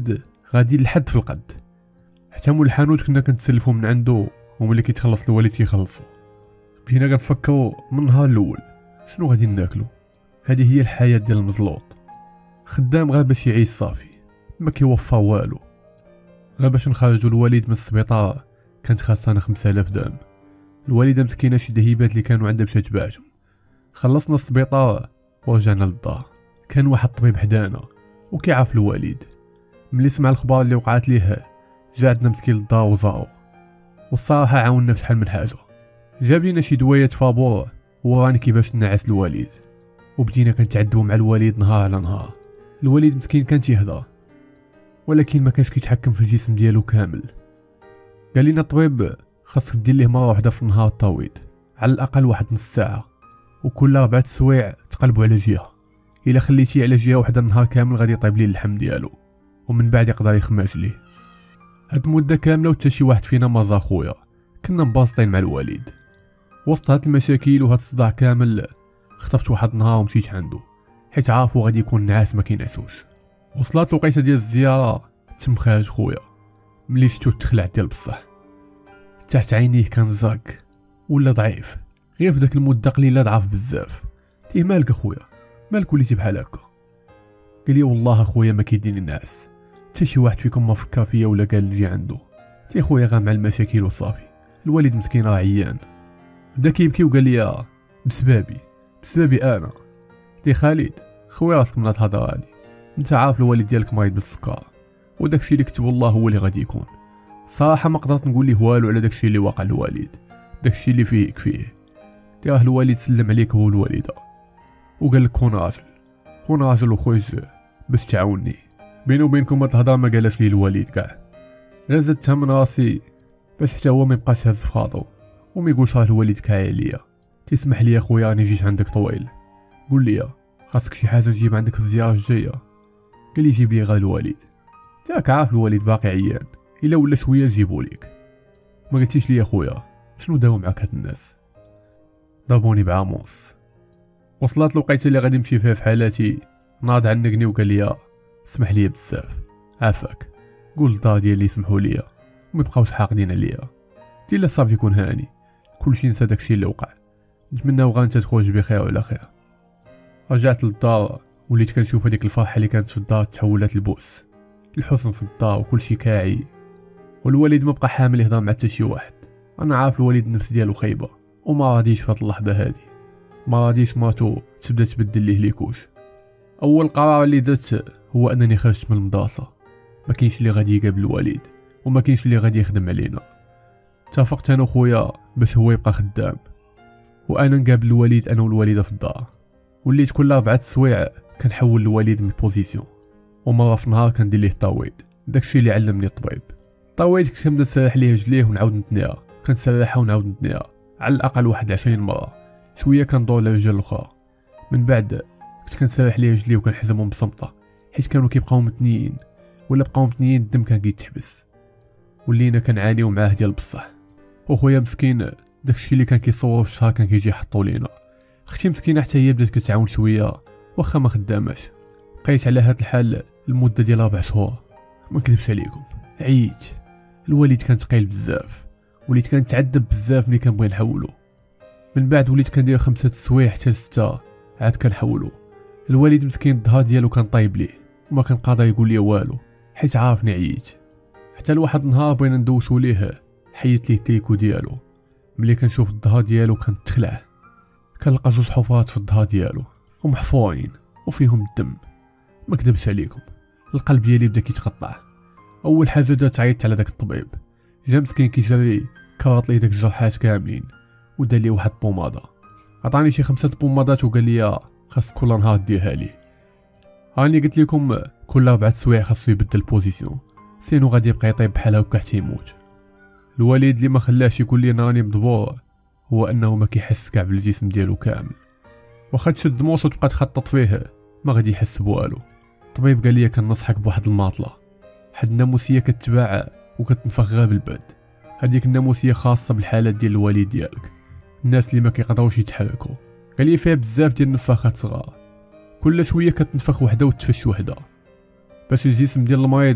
غادي لحد في القد. حتى مول الحانوت كنا كنتسلفو من عنده، وملي كيتخلص الوالد كيخلصو. بدينا كنفكروا من النهار الاول شنو غادي ناكلو. هذه هي الحياه ديال المزلوط، خدام غير باش يعيش صافي، ما كيوفر والو. غير باش نخرجوا الوالد من السبيطار كانت خاصنا 5000 درهم. الوالده مسكينه شي ذهيبات اللي كانوا عندها باش تباعهم. خلصنا السبيطار ورجعنا للدار. كان واحد الطبيب حدانا وكيعرف الوالد. ملي سمع الخبار اللي وقعت ليه جا عندنا مسكين للدار وزارو، والصراحه عاوننا في شحال من حاجه. جاب لينا شي دوايات فابور وراني كيفاش نعس الوالد، وبدينا كنتعذبوا مع الوالد نهار على نهار. الوالد مسكين كان تيهضر ولكن ما كانش كيتحكم في الجسم ديالو كامل. قال لنا الطبيب خاصك دير ليه مره واحده في النهار الطويل، على الاقل واحد نص ساعه، وكل 4 سوايع تقلبوا على جهه. الا خليتيه على جهه واحده النهار كامل غادي يطيب ليه اللحم ديالو، ومن بعد يقدر يخماج ليه. هاد المده كامله وتا شي واحد فينا ما زار خويا، كنا مباسطين مع الوالد. وسط هاد المشاكل وهاد الصداع كامل خطفت واحد النهار ومشيت عنده، حيت عارفو غادي يكون نعاس ما كينعسوش. وصلت الوقيته ديال الزياره تم خارج خويا. ملي شفتو تخلع ديال بصح، تحت عينيه كان زاق ولا ضعيف. غير في داك المده قليله ضعف بزاف. تيه مالك اخويا، مالك وليتي بحال هكا؟ قال لي والله اخويا ما كيديني نعس، حتى شي واحد فيكم ما فكر فيا ولا قال نجي عنده. تي خويا غا مع المشاكل وصافي، الوالد مسكين راه عيان. بدا كيبكي وقال لي بسببي انا. تي خالد خويا راسك من هاد الهضره هادي، انت عارف الوالد ديالك مريض بالسكر، وداكشي اللي كتب الله هو اللي غادي يكون. صراحه ما قدرت نقول ليه والو على داكشي اللي واقع للوالد، داكشي اللي فيه يكفيه. تي راه الوالد سلم عليك هو الوالده وقال لك كون راجل وخرج باش تعاوني. بيني وبينكم هاد الهضره ما قالش لي الوالد كاع، غير زدتها من راسي باش حتى هو ما يبقاش هز في خاطرو وما يقولش راه الوالد كاعي عليا. تسمح لي اخويا راني جيت عندك طويل، قول لي خاصك شي حاجه نجيب عندك في الزياره الجايه. قال لي جيب لي غير الوالد، تاك عارف الوالد باقي عيان، الا ولا شويه نجيبو ليك. ما قلتيش لي اخويا شنو داو معاك هاد الناس؟ ضربوني بعاموس. وصلت الوقيته اللي غادي نمشي فيها في حالاتي، ناض عنقني وقال لي اسمح لي بزاف، عافاك قول للدار ديالي يسمحوا لي وما يبقاوش حاقدين عليا. قلت له صافي كون هاني، كلشي نسى داكشي اللي وقع، نتمناو غا انت تخرج بخير وعلى خير. رجعت للدار وليت كنشوف هذيك الفرحه اللي كانت في الدار تحولت لبؤس، الحزن في الدار وكلشي كاعي، والوالد ما بقى حامل يهضر مع حتى شي واحد. انا عارف الوالد النفس ديالو خايبه وما غاديش في هاد اللحظه هادي، ما غاديش ماتو تبدا تبدل ليه ليكوش. اول قرار اللي درت هو انني خرجت من المدرسه، ما كاينش اللي غادي يقابل الوالد وما كاينش اللي غادي يخدم علينا. اتفقت انا وخويا باش هو يبقى خدام وانا نقابل الوالد انا والوالده في الدار. وليت كل 4 سوايع كنحول الوالد من البوزيسيون، ومره في النهار كندير ليه الطاويد، داكشي اللي علمني الطبيب. الطاويد كنت كنبدا نسرح ليه رجليه ونعاود نتنيها، كنسرحها ونعاود نتنيها على الاقل واحد 20 مره، شويه كندور للرجل الاخرى. من بعد كنت كنسرح ليه رجليه وكنحزمهم بصمته، حيت كانوا كيبقاو متنيين، ولا بقاو متنيين الدم كان كيتحبس. ولينا كنعانيو معاه ديال بصح. وخويا مسكين داكشي اللي كان كيصور في الشهر كان كيجي يحطو لينا. اختي مسكينه حتى هي بدات كتعاون شويه واخا ما خداماش. بقيت على هاد الحال المده ديال 4 شهور، ما نكذبش عليكم عييت. الوالد كان ثقيل بزاف، وليت كنتعذب بزاف ملي كنبغي نحولو. من بعد وليت كندير 5 سوايع حتى 6 عاد كنحولو. الوالد مسكين الظهر ديالو كان طايب ليه وما كان قادر يقول لي والو حيت عارفني عييت. حتى لواحد النهار بغينا ندوشو ليه، حيت ليه التيكو ديالو. ملي كنشوف الظهر ديالو كنتخلع، كنلقى 2 حفرات في الظهر ديالو ومحفورين وفيهم الدم. ما كذبش عليكم القلب ديالي بدا كيتقطع. اول حاجه درت عيطت على داك الطبيب، جا مسكين كيجري كرط لي داك الجرحات كاملين ودار لي واحد البوماده. عطاني شي 5 بومادات وقال لي خاص كل نهار ديرها لي. راني قلت لكم كل 4 سوايع خاصو يبدل البوزيسيون، سينو غادي يبقى يطيب بحال هكا حتى يموت. الوالد اللي ما خلاش يقول لي راني مدبور هو انه ما كيحس كاع بالجسم ديالو كامل، واخا تشد موس وتبقى تخطط فيه ما غادي يحس بوالو. الطبيب قال لي كنصحك بواحد الماطله، واحد الناموسيه كتباع وكتنفخ غير بالبرد. هذيك الناموسيه خاصه بالحالات ديال الوالد ديالك، الناس اللي ما كيقدروش يتحركوا. قال لي فيها بزاف ديال النفاخات صغار، كل شويه كتنفخ وحده وتفش وحده باش الجسم ديال المريض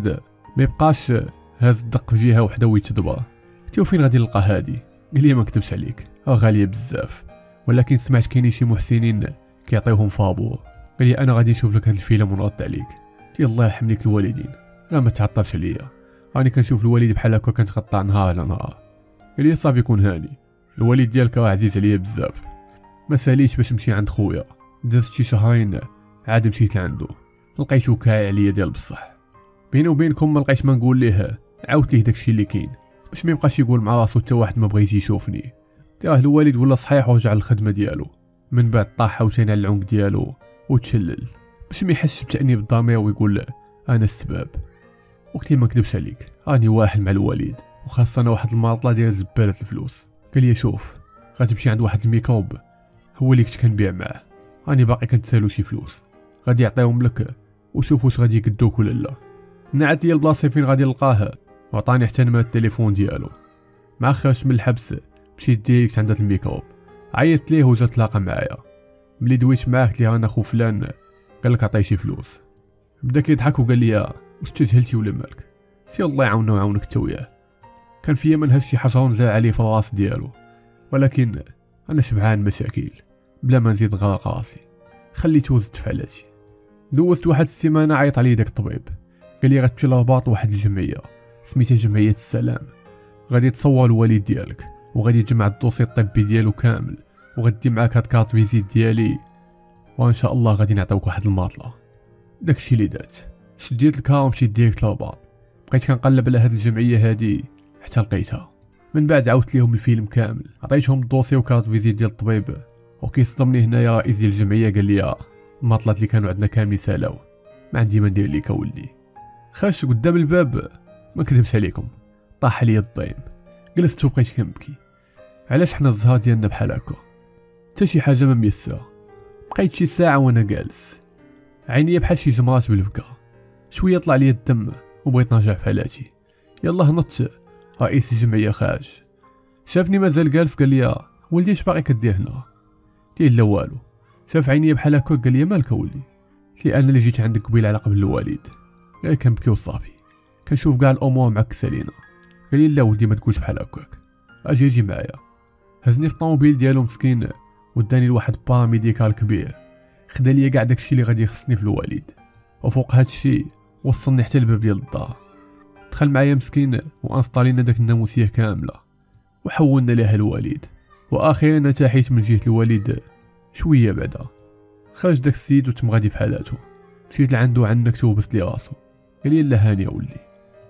ما يبقاش هاز الدق في جهه وحده ويتدبر. قلت له فين غادي نلقى هادي؟ قال لي ما نكتبش عليك غاليه بزاف، ولكن سمعت كاينين شي محسنين كيعطيوهم فابور. قال لي انا غادي نشوف لك هاد الفيلم ونرد عليك. قلت له الله يرحم ليك الوالدين، لا ما تعطلش عليا، راني كنشوف الوالد بحال هكا كنتقطع نهار على نهار. قال لي صافي كون هاني، الوالد ديالك راه عزيز عليا بزاف، ما ساليش باش نمشي عند خويا، دازت شي شهرين عاد مشيت لعندو لقيتو كاع عليا ديال بصح. بيني وبينكم ما لقيت ما نقول ليه، عاودت ليه داكشي اللي كاين باش ما يبقاش يقول مع راسو حتى واحد ما بغى يجي يشوفني. راه الوالد ولا صحيح ورجع للخدمه ديالو، من بعد طاح عاوتاني على العنق ديالو وتشلل باش ما يحسش بتأنيب الضمير ويقول انا السبب. وقتي ما نكذبش عليك راني واحد مع الوالد، وخاصه واحد الماطله ديال زباله الفلوس. قال لي شوف غتمشي عند واحد الميكروب هو اللي كنت كنبيع معاه، راني باقي كنتسالو شي فلوس غادي يعطيهم لك وشوف واش غادي يقدوك ولا لا. نعت لي البلاصه فين غادي نلقاه وعطاني حتى نمره التليفون ديالو. مع خرجت من الحبس مشيت ديريكت عند الميكروب، عيطت ليه وجا تلاقى معايا. ملي دويت معاه قلت ليه انا خو فلان، قال لك عطيه شي فلوس. بدا كيضحك وقال لي واش تجهلتي ولا مالك؟ سي الله يعاوننا ويعاونك انت وياه. كان فيا من هاد شي حجر نزال عليه في الراس ديالو، ولكن انا شبعان مشاكل بلا ما نزيد نغرق راسي، خليت وزت فعلاتي. دوزت واحد السيمانه عيط عليه داك الطبيب، قال لي غتمشي للرباط لواحد الجمعيه سميتها جمعيه السلام، غادي تصور الوالد ديالك وغادي تجمع الدوسي الطبي ديالو كامل وغادي معاك هاد كارت فيزيت ديالي، وان شاء الله غادي نعطيوك واحد الماطله. داكشي اللي درت، شديت الكار ومشيت ديريكت للرباط. بقيت كنقلب على هاد الجمعيه هادي حتى لقيتها. من بعد عاودت ليهم الفيلم كامل، عطيتهم الدوسي وكارت فيزيت ديال الطبيب. وكيصدمني هنايا رئيس ديال الجمعيه قال لي الماطلات اللي كانوا عندنا كاملين سالاو، ما عندي ما ندير ليك اولي. خرجت قدام الباب ما كذبش عليكم طاح لي الضيم، جلست وبقيت كنبكي. علاش حنا الزهر ديالنا بحال هكا؟ حتى شي حاجه ما ميسره. بقيت شي ساعه وانا جالس، عينيا بحال شي جمرات بالبكا، شويه طلع لي الدم وبغيت نرجع في حالاتي. يلا هنط رئيس الجمعيه خارج، شافني مازال جالس قال لي ولدي اش باقي كدير هنا؟ قلت لا والو. شاف عينيا بحال هكا قال لي مالك ولدي؟ قلت انا اللي جيت عندك قبيل على قبل الوالد، غير كنبكي وصافي كنشوف كاع الامور معكسه لينا. قال لي لا ولدي ما تقولش بحال هكاك، اجي معايا. هزني في الطوموبيل ديالو مسكين وداني لواحد باراميديكال كبير، خدا ليا كاع داكشي اللي غادي يخصني في الوالد، وفوق هادشي وصلني حتى الباب ديال الدار. دخل معايا مسكين وانستالينا داك الناموسيه كامله وحولنا لها الوالد، واخيرا تاحيت من جهه الوالد شويه بعدا. خرج داك السيد وتم غادي في حالاته، مشيت لعندو عنكته وبس لي راسو. قال لي لا هاني يا ولدي،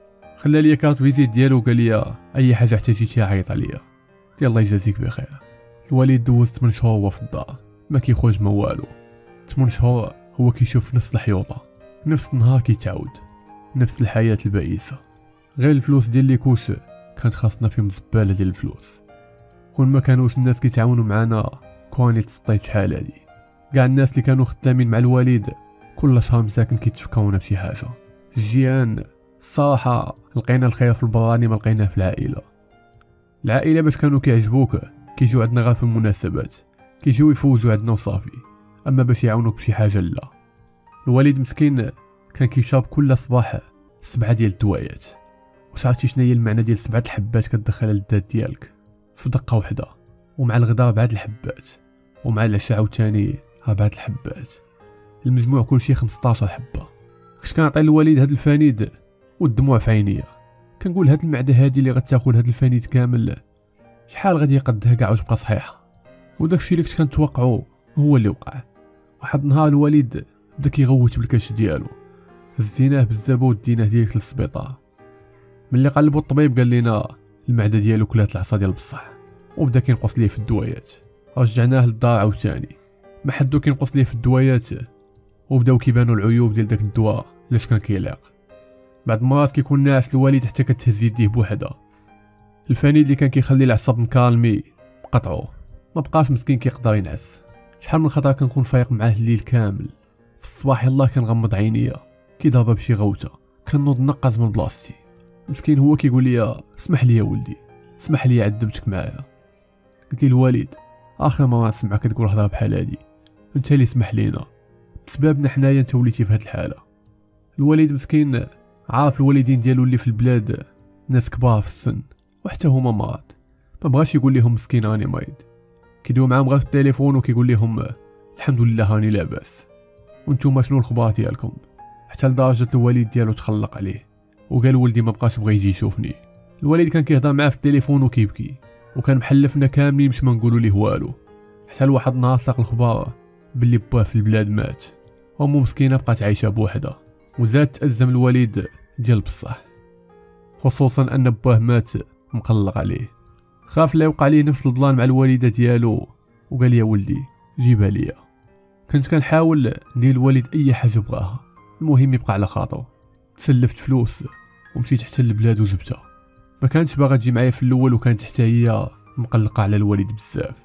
خلى لي كارت فيزيت ديالو وقال لي اي حاجه احتاجيتيها عيط عليا. يلا يجازيك بخير. الوالد دوز 8 شهور هو في الدار ما كيخرج ما والو. 8 شهور هو كيشوف نفس الحيوطه، نفس النهار كيتعاود، نفس الحياه البائسه. غير الفلوس ديال لي كوش كانت خاصنا فيهم زباله ديال الفلوس. كون ما كانوش الناس كيتعاونوا معنا كوني تسطيت شحال هادي. كاع الناس اللي كانوا خدامين مع الوالد كل شهر مساكن كيتفكاونا بشي حاجه. الجيران الصراحه لقينا الخير في البراني ما لقيناه في العائله باش كانوا كيعجبوك كيجيو عندنا غير في المناسبات، كيجيو يفوزوا عندنا وصافي، اما باش يعاونوك بشي حاجه لا. الوالد مسكين كان كيشرب كل صباح 7 ديال الدوايات. واش عرفتي شنو هي المعنى ديال 7 الحبات كتدخلها للداد ديالك في دقه وحده، ومع الغداء 4 الحبات، ومع العشاء عاوتاني 4 الحبات، المجموع كلشي 15 حبه. كنت كنعطي الوالد هاد الفانيد والدموع في عينيا، كنقول هاد المعده هادي اللي غتاخذ هاد الفانيد كامل شحال غادي يقدها كاع وتبقى صحيحه. وداكشي اللي كنت كنتوقعو هو اللي وقع. واحد النهار الوالد بدا كيغوت بالكاش ديالو، هزيناه بالزبا وديناه ديريكت للسبيطار. ملي قلبو الطبيب قال لنا المعده ديالو كلات العصا ديال بصح، وبدا كينقص ليه في الدوايات. رجعناه للدار عاوتاني، ما حدو كينقص ليه في الدوايات، وبداو كيبانوا العيوب ديال داك الدواء لاش كان كيلاق. بعض المرات كيكون ناعس الوالد حتى كتهز يديه بوحدها. الفانيد اللي كان كيخلي العصب مكالمي قطعو، ما بقاش مسكين كيقدر ينعس. شحال من خطره كنكون فايق معاه الليل كامل، في الصباح يلاه كنغمض عينيا كيضرب بشي غوته، كنوض نقز من بلاصتي. مسكين هو كيقول لي اسمح لي يا ولدي، اسمح لي عذبتك معايا. قلت لي الوالد اخر مره نسمعك تقول هضره بحال هادي، انت اللي سمح لينا، بسببنا حنايا انت وليتي في هاد الحاله. الوالد مسكين عارف الوالدين ديالو اللي في البلاد ناس كبار في السن وحتى هما مرض، ما بغاش يقول لهم مسكين راني مريض، كيدوي معاهم غير في التليفون وكيقول لهم الحمد لله راني لاباس وانتوما شنو الخبار ديالكم، حتى لدرجه الوالد ديالو تخلق عليه وقال ولدي ما بقاش بغى يجي يشوفني. الوالد كان كيهضر معاه في التليفون وكيبكي وكان محلفنا كاملين باش ما نقولوا ليه والو، حتى لواحد النهار ساق الخبار باللي باه في البلاد مات وامو مسكينه بقات عايشه بوحدها، وزاد تأزم الوالد ديال بصح، خصوصا ان باه مات مقلق عليه، خاف لا يوقع ليه نفس البلان مع الوالده ديالو وقال يا ولدي جيبها ليا. كنت كنحاول ندير الوالد اي حاجه بغاها، المهم يبقى على خاطره. تسلفت فلوس ومشيت حتى للبلاد وجبتها، ما كانتش باغا تجي معايا في الاول وكانت حتى هي مقلقه على الوالد بزاف،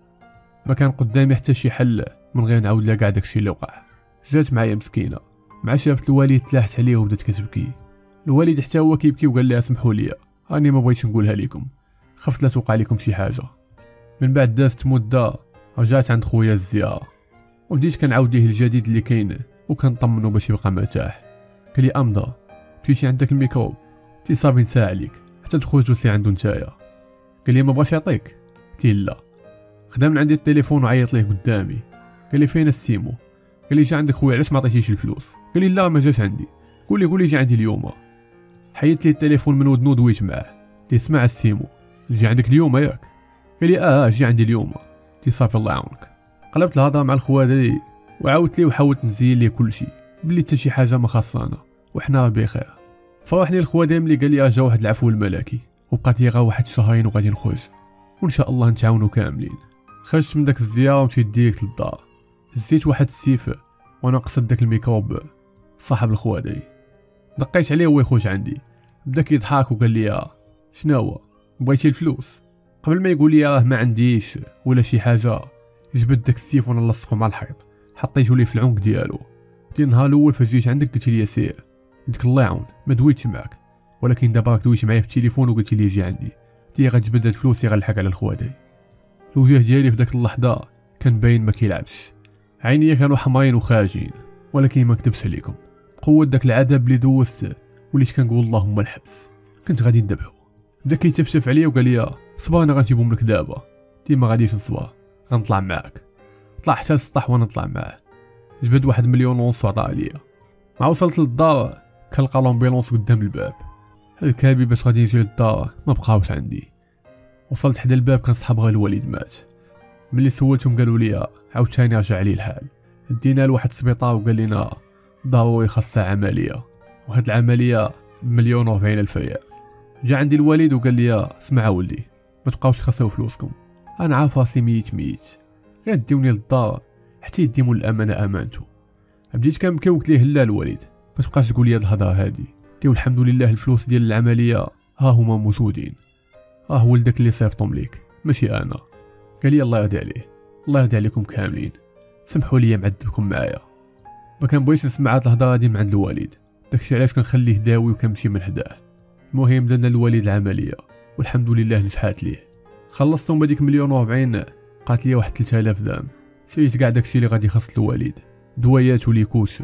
ما كان قدامي حتى شي حل من غير نعاود لها كاع داكشي اللي وقع. جات معايا مسكينه، مع شافت الوالد تلاحت عليه وبدات كتبكي، الوالد حتى هو كيبكي وقال لها سمحوا لي راني ما بغيتش نقولها لكم، خفت لا توقع لكم شي حاجه. من بعد دازت مده رجعت عند خويا الزياره وبديت كنعاود ليه الجديد اللي كاين وكنطمنو باش يبقى مرتاح. قال لي امضى مشيتي عندك الميكروب تي صافي نسى عليك حتى تخرج وسي عنده نتايا. قال لي ما بغاش يعطيك، قلت لا. خدا من عندي التليفون وعيط ليه قدامي، قال لي فين السيمو، قال لي جا عندك خويا علاش ما عطيتيش الفلوس، قال لي لا ما جاش عندي، قول لي جا عندي اليوم. حيدت لي التليفون من ودنو ودويت معاه، قلت اسمع السيمو جا عندك اليوم ياك، قال لي جا عندي اليوم، قلت صافي الله يعاونك. قلبت الهضره مع الخوادري وعاودت ليه وحاولت نزين ليه كلشي بلي حتى شي حاجه ما خاصانا وحنا بخير. فرحني الخوادم اللي قال لي جا واحد العفو الملكي وبقات لي غا واحد شهرين وغادي نخرج وان شاء الله نتعاونوا كاملين. خرجت من داك الزياره ومشيت ديريكت للدار، هزيت واحد السيف وانا قصد داك الميكروب صاحب الخوادري، دقيت عليه وهو يخرج عندي، بدا كيضحك وقال لي شناهو بغيتي الفلوس؟ قبل ما يقول لي راه ما عنديش ولا شي حاجه جبت داك السيف وانا لصقو مع الحيط حطيته ليه في العنق ديالو. قلت النهار الاول فاش جيت عندك قلت لي سير، قلت الله يعاون ما دويتش معاك، ولكن دابا راك دويتي معايا في التليفون وقلت لي جي عندي، قلت لي غتجبد هاد الفلوس غنلحق على الخوادري. الوجه ديالي في داك اللحظه كان باين ما كيلعبش، عينيا كانوا حمرين وخاجين، ولكن ما نكذبش عليكم قوه داك العذاب اللي دوزت وليت كنقول اللهم الحبس، كنت غادي ندبحو. بدا كيتفشف عليا وقال لي صبر انا غنجيبهم لك دابا، قلت ما غاديش نصبر غنطلع معاك. طلع حتى للسطح وانا نطلع معاه، جبد 1.5 مليون وعطاها ليا. مع وصلت للدار كنلقى لومبيلونس قدام الباب، هاد الكلبي باش غادي يجي للدار ما بقاوش عندي. وصلت حدا الباب كنصحاب غير الوالد مات، ملي سولتهم قالوا لي عاوتاني رجع لي الحال، دينا لواحد السبيطار وقال لنا ضروري خاصها عمليه، وهاد العمليه ب1,040,000 ريال. جا عندي الوالد وقال لي اسمع ولدي ما تبقاوش تخسروا فلوسكم، انا عارف راسي ميت غير ديوني للدار حتى يديموا الامانه امانته. بديت كنبكي وقلت ليه لا الوالد ما تبقاش تقول لي هاد الهضره هادي، قلت الحمد لله الفلوس ديال العمليه ها هما موجودين، ولدك اللي صيفطهم ليك ماشي انا. قال لي الله يرضي عليه، الله يرضي عليكم كاملين، سمحوا لي معذبكم معايا. ما كنبغيش نسمع هاد الهضره هادي من عند الوالد، داكشي علاش كنخليه داوي وكنمشي من حداه. المهم درنا الوالد العمليه والحمد لله نجحات ليه، خلصتهم بديك 1,040,000 بقات لي واحد 3000 درهم، شريت كاع داكشي اللي غادي يخص الوالد، دوايات وليكوش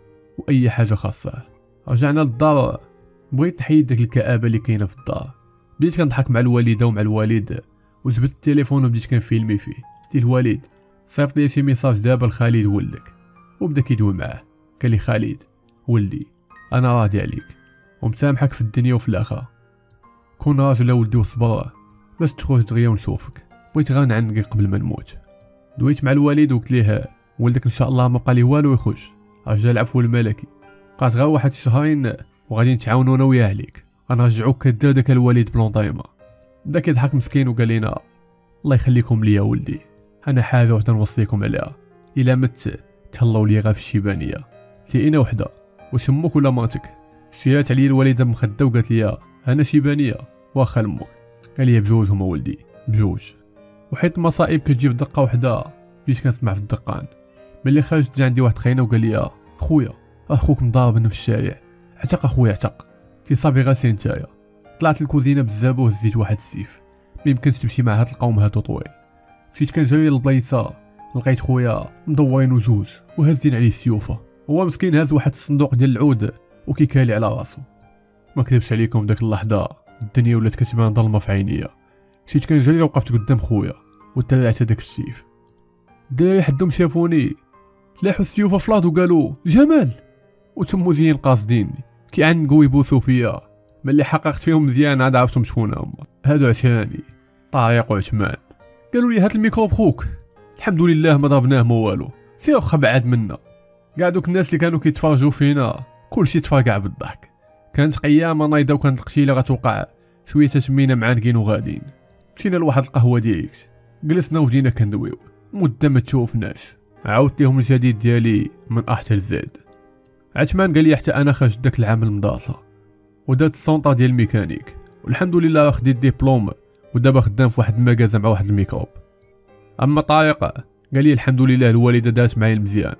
واي حاجه خاصه. رجعنا للدار بغيت نحيد داك الكآبه اللي كاينه في الدار، بديت كنضحك مع الوالده ومع الوالد وجبت التليفون وبديت كنفيلمي فيه. قلت الوالد صيفط لي شي ميساج دابا لخالد ولدك، وبدا كيدوي معاه. قال لي خالد ولدي انا راضي عليك ومسامحك في الدنيا وفي الاخره، كون راجل ولدي وصبر باش تخرج دغيا ونشوفك، بغيت غير نعنقك قبل ما نموت. دويت مع الوالد وقلت ليه ولدك ان شاء الله ما بقى ليه والو يخرج، رجع العفو الملكي، بقات غير واحد شهرين وغادي نتعاونوا انا وياه عليك، غنرجعوك كدا داك الوالد بلون دايما. بدا كيضحك مسكين وقال لنا الله يخليكم ليا ولدي، انا حاجه وحده نوصيكم عليها، الا مت تهلاو ليا غير في الشيبانيه. قلت انا وحده واش امك ولا ماتك؟ شيرات عليا الوالده مخده وقالت لي انا شيبانيه واخا امك. قال لي بجوج هما ولدي بجوج. وحيت المصائب كتجيب دقه وحده بديت كنسمع في الدقان. ملي خرجت جا عندي واحد خاينه وقال لي خويا اخوك مضاربنا في الشارع، اعتق اخويا اعتق. قلت صافي غير سير نتايا. طلعت للكوزينه بالزابه وهزيت واحد السيف، ما يمكنش تمشي مع هاد القوم هادو طويل. مشيت كنجري للبلايصه لقيت خويا مدورين وجوج وهازين عليه السيوفه، هو مسكين هاز واحد الصندوق ديال العود وكيكالي على راسو. ما كذبش عليكم، في داك اللحظه الدنيا ولات كتبان ظلمه في عينيا. مشيت كنجري وقفت قدام خويا وتلعت هذاك السيف. الدراري حدهم شافوني لاحوا السيوف فلاط وقالوا جمال، وتمو زين قاصديني كيعنقوا يبوسوا فيا. ملي حققت فيهم مزيان عاد عرفتهم شكون هما. هادو عشاني طارق وعثمان. قالوا لي هات الميكروب خوك. الحمد لله ما ضربناه ما والو، سير واخا بعد منا. كاع دوك الناس اللي كانوا كيتفرجوا فينا كلشي تفرقع بالضحك. كانت قيامه نايضه وكانت القتيله غتوقع شويه تسمينا معانقين وغادين. مشينا لواحد القهوه ديريكت، جلسنا وبدينا كندويو مده ما تشوفناش. عاودت لهم الجديد ديالي من أ حتى لزاد. عثمان قال لي حتى انا خرجت داك العام المدرسه ودرت السونطه ديال الميكانيك، والحمد لله راه خديت ديبلوم ودابا خدام في واحد المكازا مع واحد الميكروب. اما طارق قال لي الحمد لله الوالده دارت معايا المزيان.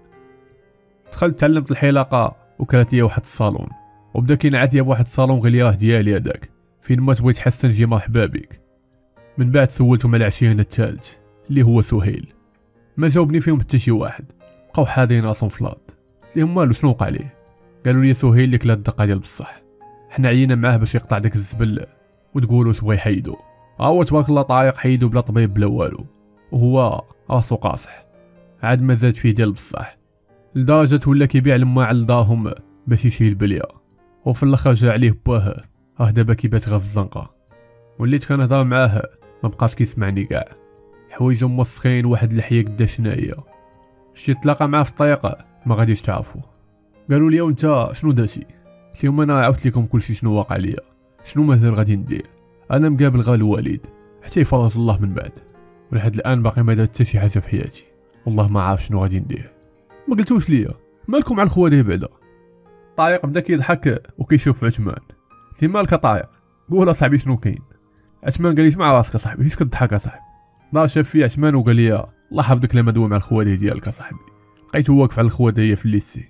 دخلت تعلمت الحلاقه وكانت لي واحد الصالون، وبدا كينعت لي بواحد الصالون قال لي راه ديالي هذاك، فين ما تبغي تحسن جي مرحبا بك. من بعد سولتو مع العشيرين الثالث اللي هو سهيل، ما جاوبني فيهم حتى شي واحد، بقاو حاضرين راسهم فلاط. لهم مالو شنو وقع ليه؟ قالوا لي سهيل اللي كلا الدقه ديال بصح، حنا عينا معاه باش يقطع داك الزبل وتقولوا تبغي يحيدو. هو تبارك الله طارق حيدو بلا طبيب بلا والو، وهو راسو قاصح عاد ما زاد فيه ديال بصح، لدرجه ولا كيبيع الماء لدارهم باش يشري البليه. وفي الاخر جا عليه باه، راه دابا كيبات غير في الزنقه. وليت كنهضر معاه ما بقاش كيسمعني كاع، حوايجو موسخين واحد اللحيه قدا شنايه. مشيت تلاقى معاه في الطريق ما غاديش تعرفوا. قالوا لي وانت شنو درتي؟ قلت لهم انا عاودت لكم كلشي شنو واقع ليا، شنو مازال غادي ندير. انا مقابل غير الوالد حتى يفرج الله من بعد، ولحد الان باقي ما درت حتى شي حاجه في حياتي، والله ما عارف شنو غادي ندير. ما قلتوش ليا مالكم مع الخوادي بعدا؟ طارق بدا كيضحك وكيشوف عثمان. قلت مالك طارق؟ قول اصاحبي شنو كاين. عثمان قال لي اسمع راسك اصاحبي، اش كتضحك اصاحبي؟ دار شاف فيا عثمان وقال لي الله يحفظك لما دوي مع الخوادي ديالك اصاحبي. لقيته واقف على الخواديه في الليسي.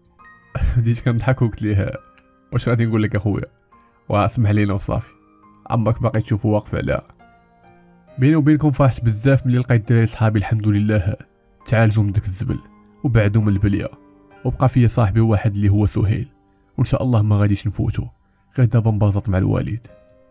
بديت كنضحك وقلت ليه واش غادي نقول لك اخويا، واسمح لينا وصافي، عمرك باقي تشوفو واقف عليها. بيني وبينكم فرحت بزاف ملي لقيت الدراري صحابي الحمد لله تعالجوا من داك الزبل وبعدوا من البليه، وبقى فيا صاحبي واحد اللي هو سهيل، وان شاء الله ما غاديش نفوتو، غير دابا نبسط مع الوالد.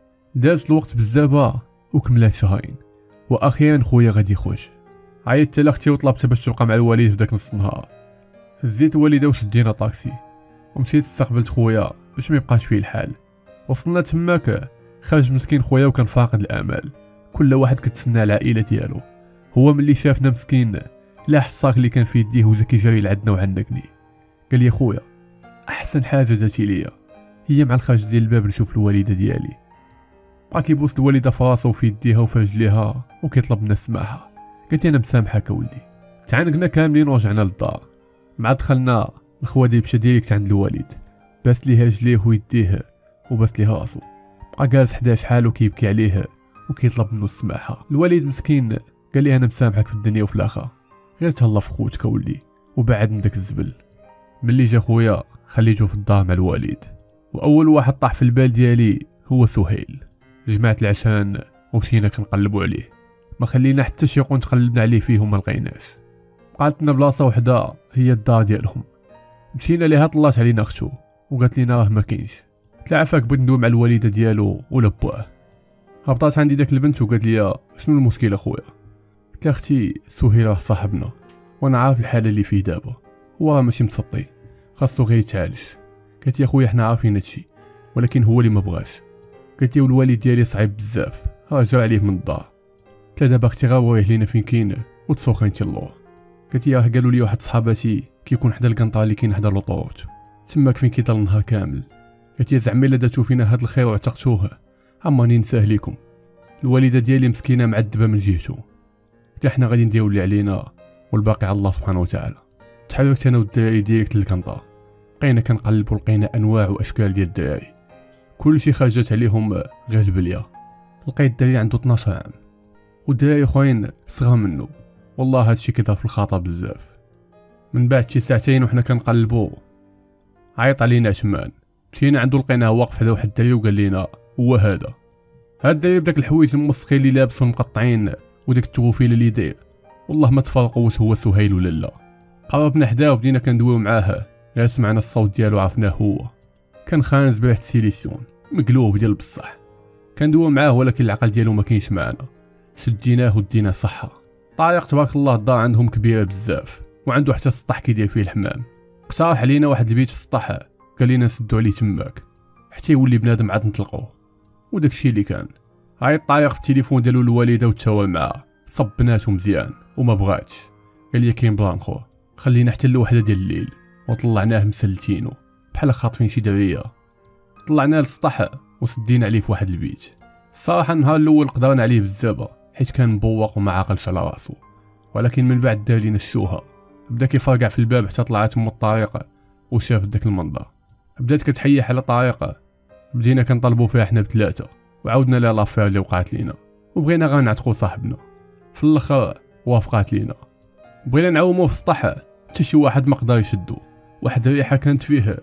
داز الوقت بزاف وكملات شهرين، واخيرا خويا غادي يخرج. عيطت لاختي وطلبتها باش تبقى مع الوالد في داك نص النهار. هزيت الوالده وشدينا طاكسي ومشيت استقبلت خويا باش ما يبقاش فيه الحال. وصلنا تماك خرج مسكين خويا وكان فاقد الامل، كل واحد كتسنى العائله ديالو. هو ملي شافنا مسكين لاح الصاك اللي كان في يديه وجا كيجري لعندنا وعنقني. قال لي خويا احسن حاجه درتي ليا هي مع الخارج ديال الباب نشوف الوالده ديالي. بقى كيبوس الوالده في راسها وفي يديها وفي رجليها وكيطلب لنا السماحه. قلت انا مسامحك اولدي. تعانقنا كاملين ورجعنا للدار. مع دخلنا الخوادي مشى ديريكت عند الوالد، باس ليه رجليه ويديه وباس ليه راسو، بقى جالس حداه شحال وكيبكي عليه وكيطلب منه السماحه. الوالد مسكين قال لي انا مسامحك في الدنيا وفي الاخره، غير تهلا في خوتك ولدي وبعد من داك الزبل. ملي جا خويا خليته في الدار مع الوالد، واول واحد طاح في البال ديالي هو سهيل. جمعت العشان ومشينا كنقلبوا عليه، ما خلينا حتى شي قون تقلبنا عليه فيه وما لقيناش. بقات لنا بلاصه وحده هي الدار ديالهم، مشينا ليها طلات علينا اختو وقالت لينا راه ما كاينش. قلت لها عافاك بغيت ندوي مع الوالده ديالو ولا بواه. هبطات عندي داك البنت وقالت لي شنو المشكل اخويا؟ قلت لها اختي سهيل راه صاحبنا وانا عارف الحاله اللي فيه دابا، هو راه ماشي مسطي خاصو غير يتعالج. قالت لي اخويا حنا عارفين هادشي ولكن هو اللي ما بغاش. قالت لي والوالد ديالي صعيب بزاف راه جا عليه من الدار. قلت لها دابا اختي غير وريه لينا فين كاين وتسوقي انت اللور. قالت لي راه قالوا لي واحد صحاباتي كيكون حدا القنطره اللي كاين حدا لوطوروت تماك فين كيضل النهار كامل. قالت لي زعما الا درتو فينا هاد الخير وعتقتوه عماني نساه ليكم، الوالده ديالي مسكينه معذبه من جهته. قلت حنا غادي نديرو اللي علينا والباقي على الله سبحانه وتعالى. تحركت انا والدراري ديريكت للقنطره، بقينا كنقلبوا لقينا انواع واشكال ديال الدراري، كلشي خرجت عليهم غير البليه. لقيت الدري عنده 12 عام والدراري اخرين صغار منه، والله هادشي كيظهر في الخطا بزاف. من بعد شي ساعتين وحنا كنقلبوا عيط علينا عثمان، مشينا عنده لقيناه واقف حدا واحد الدري وقال لنا هو هذا الدري بداك الحوايج المسخين اللي لابسهم مقطعين وداك التوفيل اللي داير، والله ما تفرقوا واش هو سهيل ولا لا. قربنا حداه وبدينا كندويو معاه، غير سمعنا الصوت ديالو عرفناه هو. كان خانز بريحة سيليسيون مقلوب ديال بصح. كندوى معاه ولكن العقل ديالو ما كاينش معانا. شديناه ودينا صحة. طارق تبارك الله الدار عندهم كبيرة بزاف وعنده حتى السطح كيدير فيه الحمام. اقترح علينا واحد البيت في السطح، قال لينا نسدو عليه تماك حتى يولي بنادم عاد نطلقوه. وداكشي اللي كان. هاي الطارق في التليفون ديالو الوالده وتشاور معاه، صبناتو مزيان وما بغاتش. قال لي كاين بلان خو، خلينا حتى لوحده ديال الليل. وطلعناه مسلتينو بحال خاطفين شي دريه. طلعناه للسطح وسدينا عليه في واحد البيت. الصراحه النهار الاول قدرنا عليه بالزابه حيت كان مبوق وما عاقلش على راسو، ولكن من بعد دار لينا الشوهه. بدا كيفرقع في الباب حتى طلعت ام الطريق وشاف داك المنظر. بدات كتحيح على طريق. بدينا كنطلبوا فيها حنا بثلاثه وعاودنا لها لافير اللي وقعت لينا وبغينا غير نعتقوا صاحبنا. في الاخر وافقات لينا. بغينا نعوموه في السطح حتى شي واحد ما قدر يشدو. واحد الريحه كانت فيه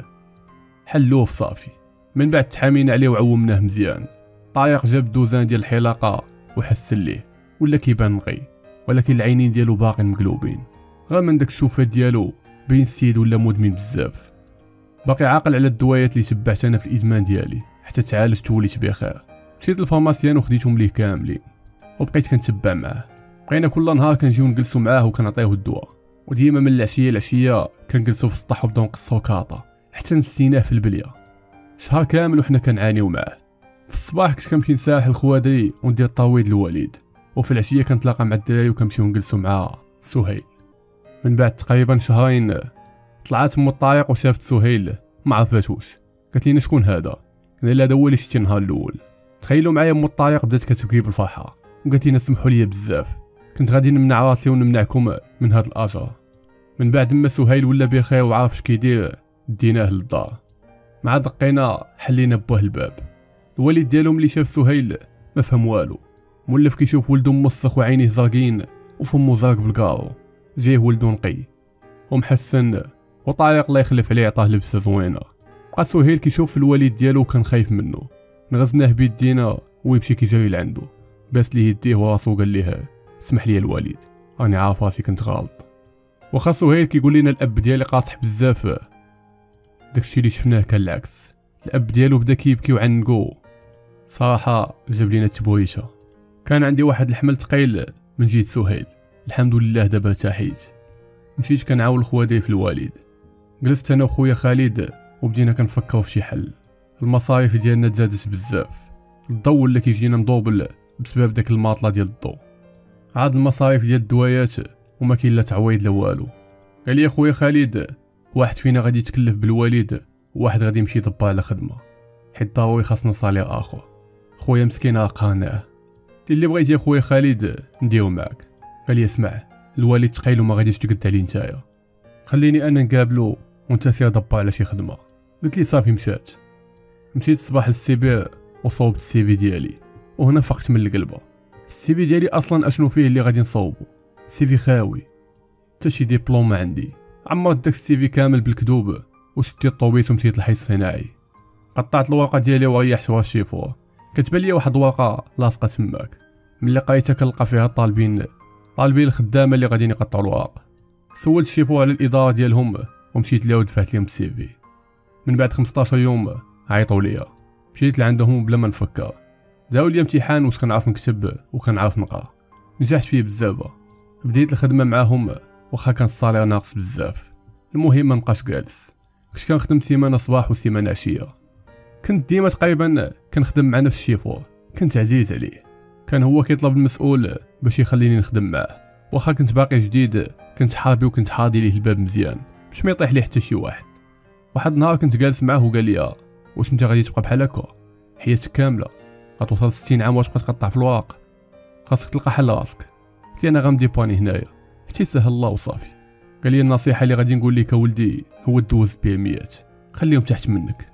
حلوه في صافي. من بعد تحامينا عليه وعومناه مزيان. طارق جاب دوزان ديال الحلاقه وحسن ليه ولا كيبان نقي، ولكن العينين ديالو باقين مقلوبين. غير من داك الشوفات ديالو بين السيد ولا مدمن بزاف. باقي عاقل على الدوايات اللي تبعت انا في الادمان ديالي حتى تعالجت وليت بخير. مشيت للفارماسيان وخديتهم ليه كاملين وبقيت كنتبع معاه. بقينا كل نهار كنجيو نجلسوا معاه وكنعطيوه الدواء، وديما من العشيه كنجلسوا في السطح وبداو نقصوا كاطا حتى نسيناه في البليه. شهر كامل وحنا كنعانيو معاه. في الصباح كنت كنمشي نساح الخوادري وندير الترويض للوالد، وفي العشيه كنتلاقى مع الدراري وكنمشيو نجلسوا مع سهيل. من بعد تقريبا شهرين طلعت ام الطريق وشافت سهيل ما عرفتوش. قالت لينا شكون هذا؟ قلنا لها هذا هو اللي شتي النهار الاول. تخيلوا معايا ام الطريق بدات كتبكي بالفرحه وقالت لنا سمحوا لي بزاف، كنت غادي نمنع راسي ونمنعكم من هاد الاجر. من بعد ما سهيل ولا بخير وعارف اش كيدير ديناه للدار. مع دقينا حلينا بوه الباب. الوالد ديالهم اللي شاف سهيل ما فهم والو، مولف كيشوف ولدو موسخ وعينيه زرقين وفمو زرق بالكارو. جايه ولدو نقي ومحسن وطارق الله يخلف عليه عطاه لبسه زوينه. بقى سهيل كيشوف الوالد ديالو كان خايف منه. نغزناه بيدينا ويمشي كيجري لعندو، باس ليه يديه وراسو قال ليه اسمح لي الوالد راني عارف راسي كنت غلط. واخا سهيل كيقول لنا الاب ديالي قاصح بزاف، داكشي اللي شفناه كان العكس. الاب ديالو بدا كيبكي وعنقو. صراحه جاب لينا التبويشه. كان عندي واحد الحمل ثقيل من جهه سهيل، الحمد لله دابا ارتحيت. مشيت كنعاون الخوادري في الوالد. جلست انا وخويا خالد وبدينا كنفكروا في شي حل. المصاريف ديالنا تزادت بزاف، الضو ولا كيجينا مضوبل بسبب داك الماطله ديال الضو. عاد المصاريف ديال الدوايات وما كاين لا تعويض لا والو. قال لي خويا خالد واحد فينا غادي يتكلف بالوالد وواحد غادي يمشي يدبر على خدمه، حيت ضروري خاصنا صالير اخر. خويا مسكين قانعه. اللي بغيتي خويا خالد نديرو معاك. قال لي اسمع الوالد تقيل وما غاديش تقد عليه نتايا، خليني انا نقابلو وانت سير دبر على شي خدمه. قلت لي صافي. مشيت الصباح للسيبير وصوبت السيفي ديالي، وهنا فقت من القلبه. السيفي ديالي اصلا اشنو فيه اللي غادي نصوبو؟ سيفي خاوي، حتى شي ديبلوم ما عندي. عمرت داك السيفي كامل بالكذوب وشديت الطوبيس ومشيت للحي الصناعي. قطعت الورقه ديالي وريحت ورا الشيفور. كتبان لي واحد الورقه لاصقه تماك، ملي قريتها كنلقى فيها طالبين الخدامه اللي غاديين يقطعوا الورق. سولت الشيفور على الاداره ديالهم ومشيت ليها ودفعت لهم السيفي. من بعد 15 يوم عيطوا ليا، مشيت لعندهم بلا ما نفكر. داو لي امتحان واش كنعرف نكتب وكنعرف نقرا، نجحت فيه بزاف. بديت الخدمه معاهم واخا كان الصالير ناقص بزاف. المهم ما نبقاش جالس، كنت كنخدم سيمانه صباح وسيمانه عشيه. كنت ديما تقريبا كنخدم مع نفس الشيفور، كنت عزيز عليه. كان هو كيطلب المسؤول باش يخليني نخدم معاه، واخا كنت باقي جديد كنت حابي وكنت حاضي ليه الباب مزيان باش ما يطيح ليه حتى شي واحد. واحد النهار كنت جالس معاه وقال لي واش انت غادي تبقى بحال هكا حياتك كامله؟ غتوصل 60 عام واش تبقى تقطع في الورق؟ خاصك تلقى حل راسك. قلت انا غنبدي باني هنايا حتى يسهل الله وصافي. قال لي النصيحه اللي غادي نقول لك ولدي هو دوز بياميات، خليهم تحت منك.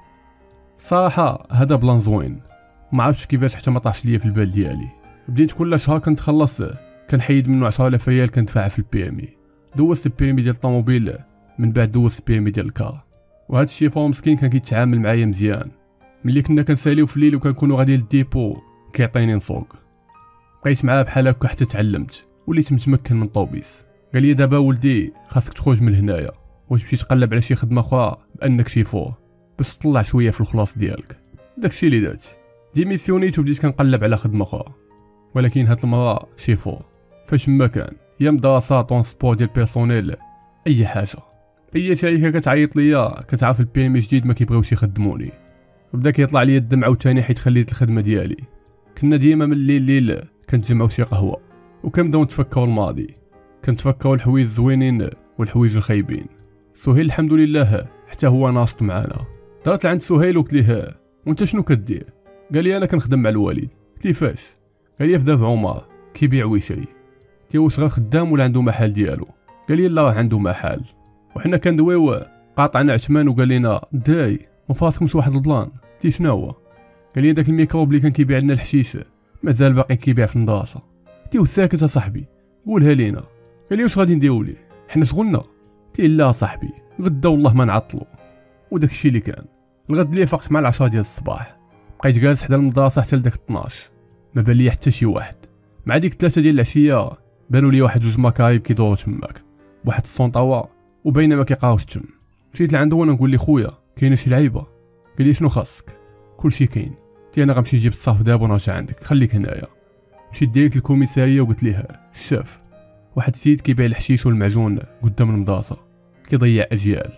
صراحه هذا بلان زوين، ما عرفتش كيفاش حتى ما طاحش ليا في البال ديالي. بديت كل شهر كنتخلص كنحيد منه 10000 ريال كندفعها في البي ام اي. دوزت البي ام اي ديال الطوموبيل، من بعد دوزت البي ام اي ديال الكار. وهذا الشيفور مسكين كان كيتعامل معايا مزيان. ملي كنا كنساليو في الليل وكنكونوا غادي للديبو كيعطيني نسوق. بقيت معاه بحال هكا حتى تعلمت، وليت متمكن من الطوبيس. قال لي دابا ولدي خاصك تخرج من هنايا وتمشي تقلب على شي خدمه اخرى بانك شيفور. باش تطلع شويه في الخلاص ديالك. داكشي اللي درت، ديميسيونيت وبديت كنقلب على خدمه اخرى، ولكن هاد المره شيفو فاش ما كان، يا مدرسه طونسبور ديال بيرسونيل، اي حاجه. اي شركه كتعيط ليا كتعرف البي ام جديد ما كيبغيوش يخدموني، وبدا كيطلع لي الدم عاوتاني حيت خليت الخدمه ديالي. كنا ديما من الليل كنتجمعوا شي قهوه وكنبداو نتفكروا الماضي، كنتفكروا الحوايج الزوينين والحوايج الخايبين. سهيل الحمد لله حتى هو ناشط معانا. درت عند سهيل وقلت ليه وانت شنو كدير؟ قال لي انا كنخدم مع الوالد. قلت ليه فاش؟ قال لي في دافع عمر كيبيع ويشري. قلت له واش غير خدام ولا عنده محل ديالو؟ قال لي لا راه عنده محل. وحنا كندويو قاطعنا عثمان وقال لنا داي ما فاسكمش واحد البلان. قلت شنو هو؟ قال لي داك الميكروب اللي كان كيبيع لنا الحشيش مازال باقي كيبيع في المدرسه. قلت له ساكت صاحبي قولها لينا. قال لي واش غادي نديروا ليه حنا شغلنا؟ قلت لا صاحبي غدا والله ما نعطلو. وداك الشيء اللي كان الغد اللي فقت مع 10 ديال الصباح، بقيت جالس حدا المدرسه حتى لداك 12، ما بان لي حتى شي واحد. مع ديك 3 ديال العشيه بانوا لي واحد جوج مكايب كيدوروا تماك بواحد السونطاوا وباينه ما كيقراوش تم. مشيت لعنده وانا نقول لي خويا كاينه شي لعيبه. قال لي شنو خاصك؟ كلشي كاين. قلت انا غنمشي نجيب الصاف دابا ونرجع عندك، خليك هنايا. مشيت ديريكت للكوميساريه وقلت ليه شاف واحد السيد كيبيع الحشيش والمعجون قدام المدرسه كيضيع اجيال،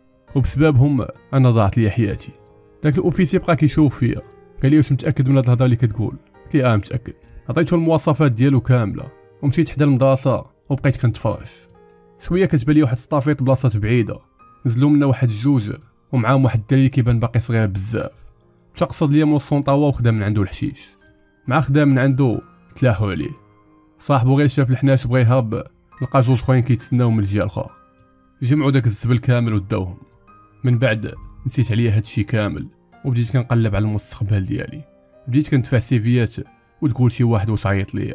وبسببهم انا ضاعت لي حياتي. داك الاوفيسي بقى كيشوف فيا قال لي واش متاكد من هاد الهضره اللي كتقول؟ قلت لي متاكد. عطيته المواصفات ديالو كامله ومشيت حدا المدرسه وبقيت كنتفرج. شويه كتبان لي واحد الصطافيط بلاصه بعيده، نزلوا منا واحد الجوج ومعاهم واحد الدري كيبان باقي صغير بزاف. مشى قصد ليا مول السونطاوا وخدا من عنده الحشيش. مع خدا من عنده تلاحوا عليه. صاحبو غير شاف الحناش بغا يهرب، لقى جوج خوين كيتسناو من الجهه الاخرى، جمعوا داك الزبل كامل وداوهم. من بعد نسيت عليا هادشي كامل وبديت كنقلب على المستقبل ديالي. بديت كندفع سيفيات وتقول شي واحد واش عيط ليا،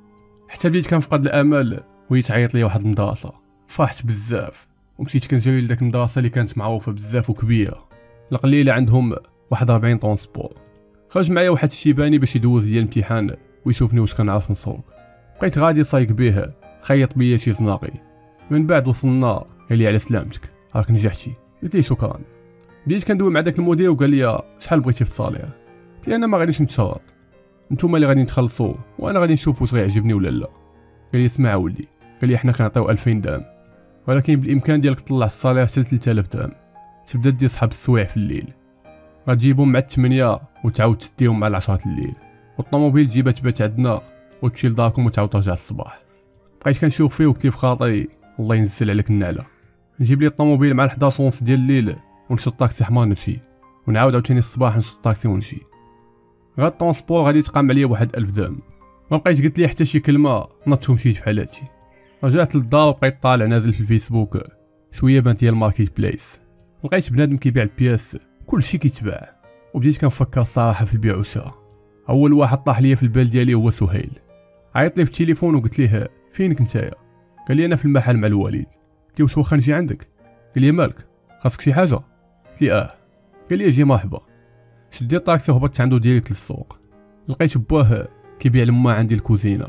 حتى بديت كنفقد الامل ويتعيط ليا واحد المدرسه. فرحت بزاف ومشيت كنجري لداك المدرسه اللي كانت معروفه بزاف وكبيره، القليله عندهم واحد 40 طونسبور. خرج معايا واحد الشيباني باش يدوز ديال الامتحان ويشوفني واش كنعرف نسوق. بقيت غادي صايق به، خيط بيا شي زناقي. من بعد وصلنا قال لي على سلامتك راك نجحتي. قلت لي شكرا. بديت كندوي مع داك المدير وقال لي شحال بغيتي في الصالير؟ قلت لي انا ما غاديش نتشرط، نتوما اللي غادي تخلصوا وانا غادي نشوف واش غيعجبني ولا لا. قال لي اسمع ولدي، قال لي حنا كنعطيو 2000 درهم، ولكن بالامكان ديالك تطلع الصالير حتى 3000 درهم. تبدا دير صحاب السوايع في الليل، غتجيبهم مع 8 وتعاود تديهم مع 10 الليل، والطوموبيل تجيبها تبات عندنا وتمشي لداركم وتعاود ترجع الصباح. بقيت كنشوف فيه وكتب في خاطري الله ينزل عليك النعله. نجيب لي الطوموبيل مع 11:30 ديال الليل ونشد طاكسي حمار نمشي، ونعاود عاوتاني الصباح نشد طاكسي ونمشي. غير الطونسبور غادي تقام عليا بواحد 1000 درهم. ما بقيت قلت لي حتى شي كلمه، نطت ومشيت بحال هادشي. رجعت للدار وبقيت طالع نازل في الفيسبوك، شويه بانت هي الماركت بليس. لقيت بنادم كيبيع البياس، كلشي كيتباع، وبديت كنفكر الصراحه في البيع والشراء. اول واحد طاح ليا في البال ديالي هو سهيل. عيط لي في التليفون وقلت ليه فينك نتايا؟ قال لي انا في المحل مع الوالد. قلت له واش واخا نجي عندك؟ قال لي مالك خاصك شي حاجه؟ قلت لي قال لي اجي مرحبا. شديت الطاكسي وهبطت عنده ديريكت للسوق. لقيت بواه كيبيع لما عندي الكوزينه،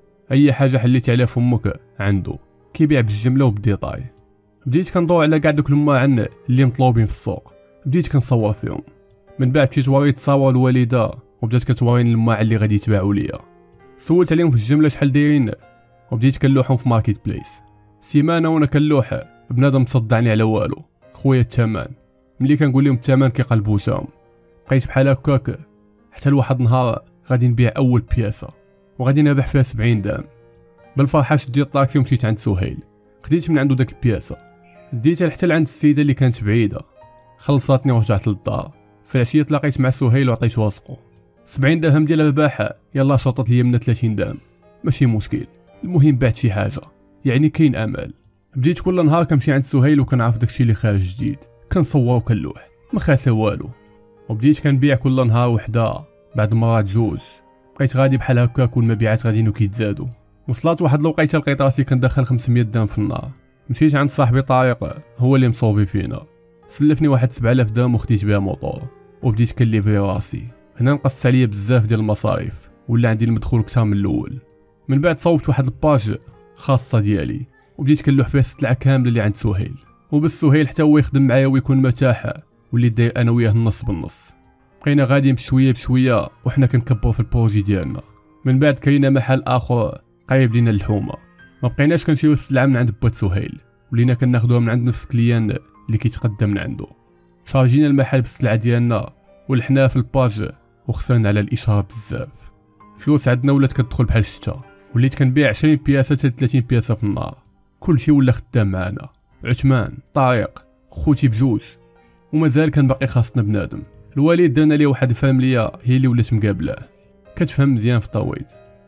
اي حاجه حليت عليها فمك عنده، كيبيع بالجمله وبالديطاي. بديت كندور على كاع دوك الماعن اللي مطلوبين في السوق، بديت كنصور فيهم. من بعد مشيت وريت تصاور الوالده وبدات كتوريني الماعن اللي غادي يتباعوا ليا. سولت عليهم في الجمله شحال دايرين وبديت كنلوحهم في ماركت بليس. سيمانه وانا كنلوح بنادم تصدعني على والو، خويا الثمن. ملي كنقول لهم الثمن كيقلبوا تاهم. بقيت بحال هكاك حتى لواحد النهار غادي نبيع اول بياسه وغادي نربح فيها 70 درهم. بالفرحه شديت الطاكسي ومشيت عند سهيل، خديت من عنده داك البياسه، ديتها حتى لعند السيده اللي كانت بعيده، خلصاتني ورجعت للدار. في العشيه تلاقيت مع سهيل وعطيته واسقو 70 درهم ديال الرباحه. يلا شطط لي من 30 درهم ماشي مشكل، المهم بعت شي حاجه، يعني كاين امل. بديت كل نهار كنمشي عند سهيل وكنعرف داكشي اللي خارج جديد، كنصور وكنلوح ما خاسر والو. وبديت كنبيع كل نهار وحده، بعد مرات جوج. بقيت غادي بحال هكاك والمبيعات غاديين وكيتزادوا. وصلت واحد الوقيته لقيت راسي كندخل 500 درهم في النهار. مشيت عند صاحبي طارق هو اللي مصوبي فينا، سلفني واحد 7000 درهم وخديت بها موطور وبديت كنليفري راسي. هنا نقصت عليا بزاف ديال المصاريف، ولا عندي المدخول كثر من الاول. من بعد صوبت واحد الباج خاصه ديالي وبديت كنلوح فيها السلعه كامله اللي عند سهيل، وبس سهيل حتى هو يخدم معايا ويكون مرتاح واللي داير انا وياه النص بالنص. بقينا غاديين بشويه بشويه وحنا كنكبروا في البروجي ديالنا. من بعد كاينه محل اخر قريب لينا الحومه، ما بقيناش كنمشيو السلعه من عند بوات سهيل، ولينا كناخذوها من عند نفس كليان اللي كيتقدم من عنده. شارجينا المحل بالسلعه ديالنا ولحنا في الباج وخسرنا على الاشاره بزاف. فلوس عندنا ولات كتدخل بحال الشتا، وليت كنبيع 20 بياسه حتى 30 بياسه في النهار. كلشي ولا خدام معانا، عثمان، طارق، خوتي بجوج، ومازال كان باقي خاصنا بنادم. الوالد درنا ليه واحد الفاميليا هي اللي ولات مقابلاه، كتفهم مزيان في التويض.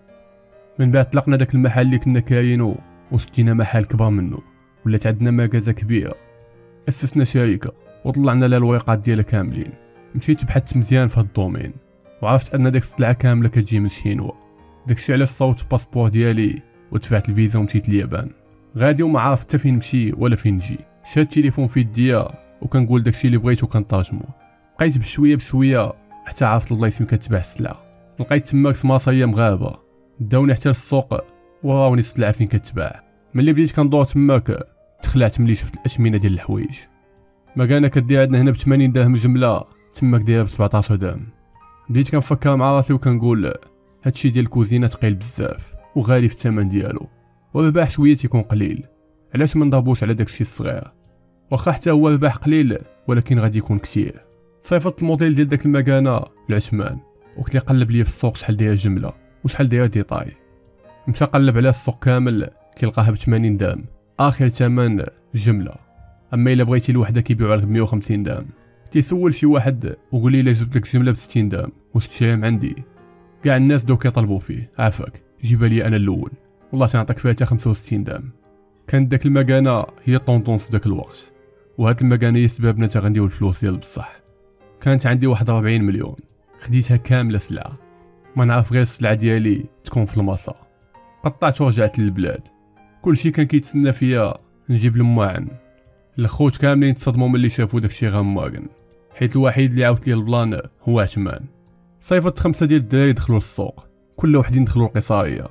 من بعد طلقنا داك المحل اللي كنا كاينو وشدينا محل كبر منه، ولات عندنا مكازه كبيره. اسسنا شركه وطلعنا لها الورقات ديالها كاملين. مشيت بحثت مزيان في هاد الدومين وعرفت ان داك السلعه كامله كتجي من الشينوا. داكشي علاش صوت الباسبور ديالي ودفعت الفيزا ومشيت اليابان. غادي وما عارف حتى فين نمشي ولا فين نجي. شاد التليفون في يديا وكنقول داكشي اللي بغيت وكنطاجمو. بقيت بشويه بشويه حتى عرفت البلايص فين كتباع السلعه. لقيت تماك سماصيه مغاربه داوني حتى للسوق وراوني السلعه فين كتباع. ملي بديت كندور تماك تخلعت ملي شفت الاثمنه ديال الحوايج. مكانه كدير عندنا هنا ب 80 درهم جمله، تماك دايره ب 17 درهم. بديت كنفكر مع راسي وكنقول هادشي ديال الكوزينه ثقيل بزاف وغالي في الثمن ديالو، والربح شويه تيكون قليل، علاش ما نضربوش على داكشي الصغير؟ واخا حتى هو الربح قليل ولكن غادي يكون كثير. صيفط الموديل ديال داك المكانه لعثمان وقت لي قلب لي في السوق شحال دايره جمله وشحال دايره ديطاي. مشى قلب على السوق كامل كيلقاها ب 80 درهم اخر ثمن جمله، اما الا بغيتي الوحده كيبيعوها لك ب 150 درهم. تيسول شي واحد وقول لي الا جبت لك جمله ب 60 درهم واش تشريها من عندي؟ كاع الناس دوك كيطلبوا فيه، عافاك جيبها لي انا الاول والله تنعطيك فيها حتى 65 درهم. كانت داك المكانه هي طونطونس في داك الوقت، وهاد المكانه هي سببنا تا غنديو الفلوس ديال بصح. كانت عندي واحد 40 مليون خديتها كامله سلعه، ما نعرف غير السلعه ديالي تكون في الماسا. قطعت ورجعت للبلاد، كلشي كان كيتسنى فيا نجيب الماعن. الخوت كاملين تصدموا ملي شافوا داكشي غامواغن، حيت الوحيد اللي عاودت لي البلان هو عثمان. صيفط 5 ديال الدراري دخلوا للسوق، كل وحدين دخلوا القصاريه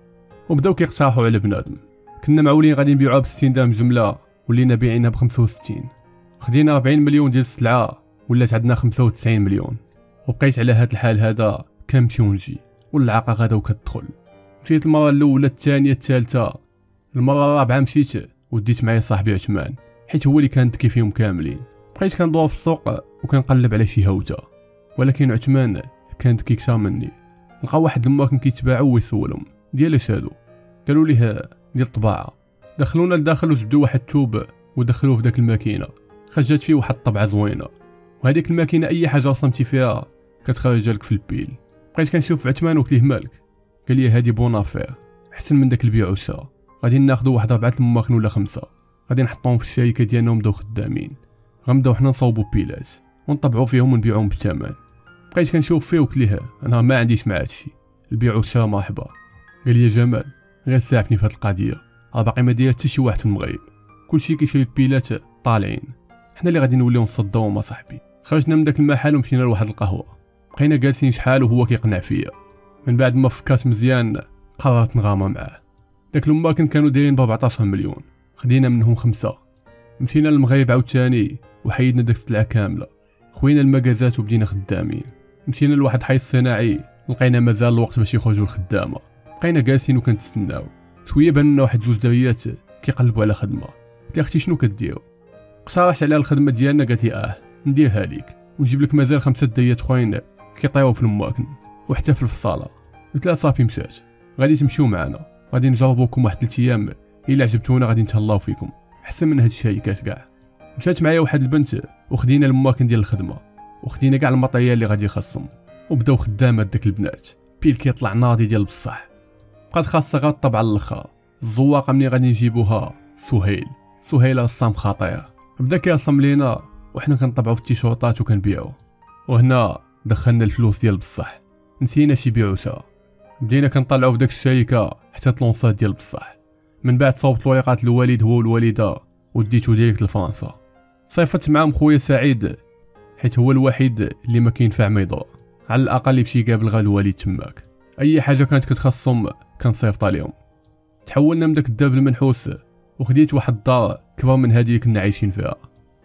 وبداو كيقترحوا على بنادم. كنا معولين غادي نبيعوها ب 60 درهم جمله ولينا بايعينها ب 65. خدينا 40 مليون ديال السلعه ولات عندنا 95 مليون. وبقيت على هاد الحال هذا كنمشي ونجي والعاقه غادا وكتدخل. مشيت المره الاولى الثانيه الثالثه، المره الرابعه مشيت وديت معايا صاحبي عثمان حيت هو اللي كان ذكي فيهم كاملين. بقيت كندور في السوق وكنقلب على شي هوته، ولكن عثمان كان ذكي كثر مني. لقى واحد الماكن كيتباعوا ويسولهم ديال اش هادو، قالوا ليه ديال الطباعه. دخلونا لداخل وجبدوا واحد التوب ودخلوه في داك الماكينه، خرجت فيه واحد الطبعه زوينه. وهذيك الماكينه اي حاجه رسمتي فيها كتخرج لك في البيل. بقيت كنشوف عثمان وقلت ليه مالك؟ قال لي هادي بونافير احسن من داك البيعوسه، غادي ناخذوا واحد 4 الماكن ولا 5 غادي نحطوهم في الشركه ديالنا ونبداو خدامين. غنبداو حنا نصاوبوا بيلات ونطبعوا فيهم ونبيعوهم بالثمن. بقيت كنشوف فيه وقلت ليه انا ما عنديش مع هادشي، البيعوسه مرحبا. قال لي جمال غير ساعفني في هاد القضيه، باقي ما داير حتى شي واحد في المغرب، كلشي كيشري البيلات طالعين، حنا اللي غادي نوليو نصداو ما صاحبي. خرجنا من داك المحل ومشينا لواحد القهوه، بقينا جالسين شحال وهو كيقنع فيا. من بعد ما فكرت مزيان قررت نغامر معاه. داك الماكن كانوا دايرين ب 14 مليون، خدينا منهم 5. مشينا للمغرب عاوتاني وحيدنا داك السلعه كامله، خوينا المكازات وبدينا خدامين. مشينا لواحد حي صناعي لقينا مازال الوقت باش يخرجوا الخدامه، بقينا جالسين وكنتسناو. شويه بان واحد جوج دريات كيقلبوا على خدمه. قلت لها اختي شنو كديروا؟ اقترحت على الخدمه ديالنا، قالت لي نديرها ليك ونجيب لك مازال 5 دريات اخرين كيطيروا في الماكن وحتى في الصاله. قلت لها صافي مشات، غادي تمشيو معنا، غادي نجربوكم واحد 3 ايام، الا عجبتونا غادي نتهلاو فيكم احسن من هاد الشركات كاع. مشات معايا واحد البنت وخدينا الماكن ديال الخدمه وخدينا كاع الماتريال اللي غادي يخصهم وبداو خدامات داك البنات. بيل كيطلع ناضي ديال بصح، بقات خاصها غير الطبعه الاخرى. الزواقه ملي غادي نجيبوها سهيل رسام خطير، بدا كيرسم لينا وحنا كنطبعوا في التيشورطات وكنبيعوا. وهنا دخلنا الفلوس ديال بصح، نسينا شي بيعوسه. بدينا كنطلعوا في داك الشركه حتى طلونصات ديال بصح. من بعد صوبت الورقات الوالد هو والوالده وديتو ديريكت لفرنسا. صيفت معاهم خويا سعيد حيت هو الوحيد اللي ما كينفع ما يدور، على الاقل يمشي يقابل غا الوالد تماك. اي حاجه كانت كتخصهم كنصيفط عليهم. تحولنا من داك الدار المنحوس وخديت واحد الدار كبر من هذه اللي كنا عايشين فيها.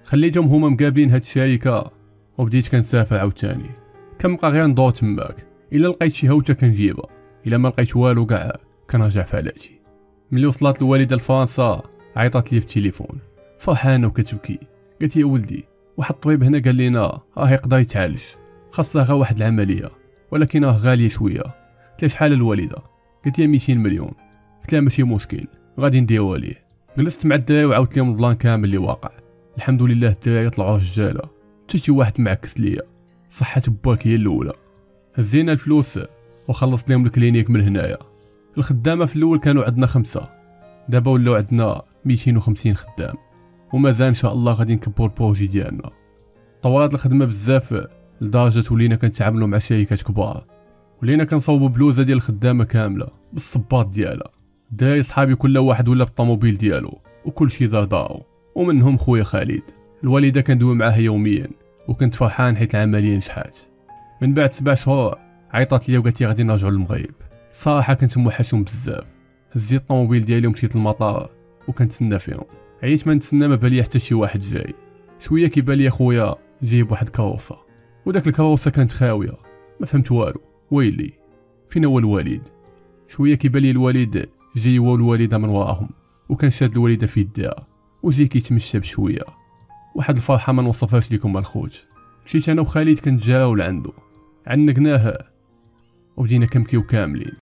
خليتهم هما مقابلين هاد الشركه وبديت كنسافر عاوتاني. كنبقى غير ندور تماك، الا لقيت شي هوته كنجيبها، الا ما لقيت والو كاع كنرجع فالاتي. ملي وصلت الوالده لفرنسا عيطات لي في التليفون فرحانه وكتبكي. قالت يا ولدي واحد الطبيب هنا قال لنا راه يقدر يتعالج، خاصها غير واحد العمليه ولكن راه غاليه شويه. قلت شحال الوالده؟ قالت لي 200 مليون. قلت لها ماشي مشكل غادي نديروها ليه. جلست مع الدراري وعاودت لهم البلان كامل اللي واقع. الحمد لله الدراري طلعوا رجاله، حتى شي واحد معكس ليا. صحه باك هي الاولى. هزينا الفلوس وخلصت لهم الكلينيك من هنايا. الخدامه في الاول كانوا عندنا 5، دابا ولاو عندنا 250 خدام، ومازال ان شاء الله غادي نكبروا البروجي ديالنا. طورت الخدمه بزاف لدرجه ولينا كنتعاملوا مع شركات كبار، ولينا كنصوبوا بلوزه ديال الخدامه كامله بالصباط ديالها. الدراري صحابي كل واحد ولا بالطوموبيل ديالو وكل شي دار دارو، ومنهم خويا خالد. الوالده كندوي معاها يوميا وكنت فرحان حيت العمليه نجحات. من بعد 7 شهور عيطات لي وقالت لي غادي نرجعوا للمغرب. الصراحه كنت موحشهم بزاف. هزيت الطوموبيل ديالي ومشيت للمطار وكنتسنى فيهم. عييت ما نتسنى، ما بالي حتى شي واحد جاي. شويه كيبان لي خويا جايب واحد الكروسه، وداك الكروسه كانت خاويه، ما فهمت والو. ويلي فين هو الوالد؟ شويه كيبان لي الوالد جاي هو والوالده من وراهم، وكان شاد الوالده في يدها وجاي كيتمشى بشويه. واحد الفرحه ما نوصفهاش لكم الخوت. مشيت انا وخالد كنتجاراو لعندو، عنقناه وبدينا كنبكيو كاملين.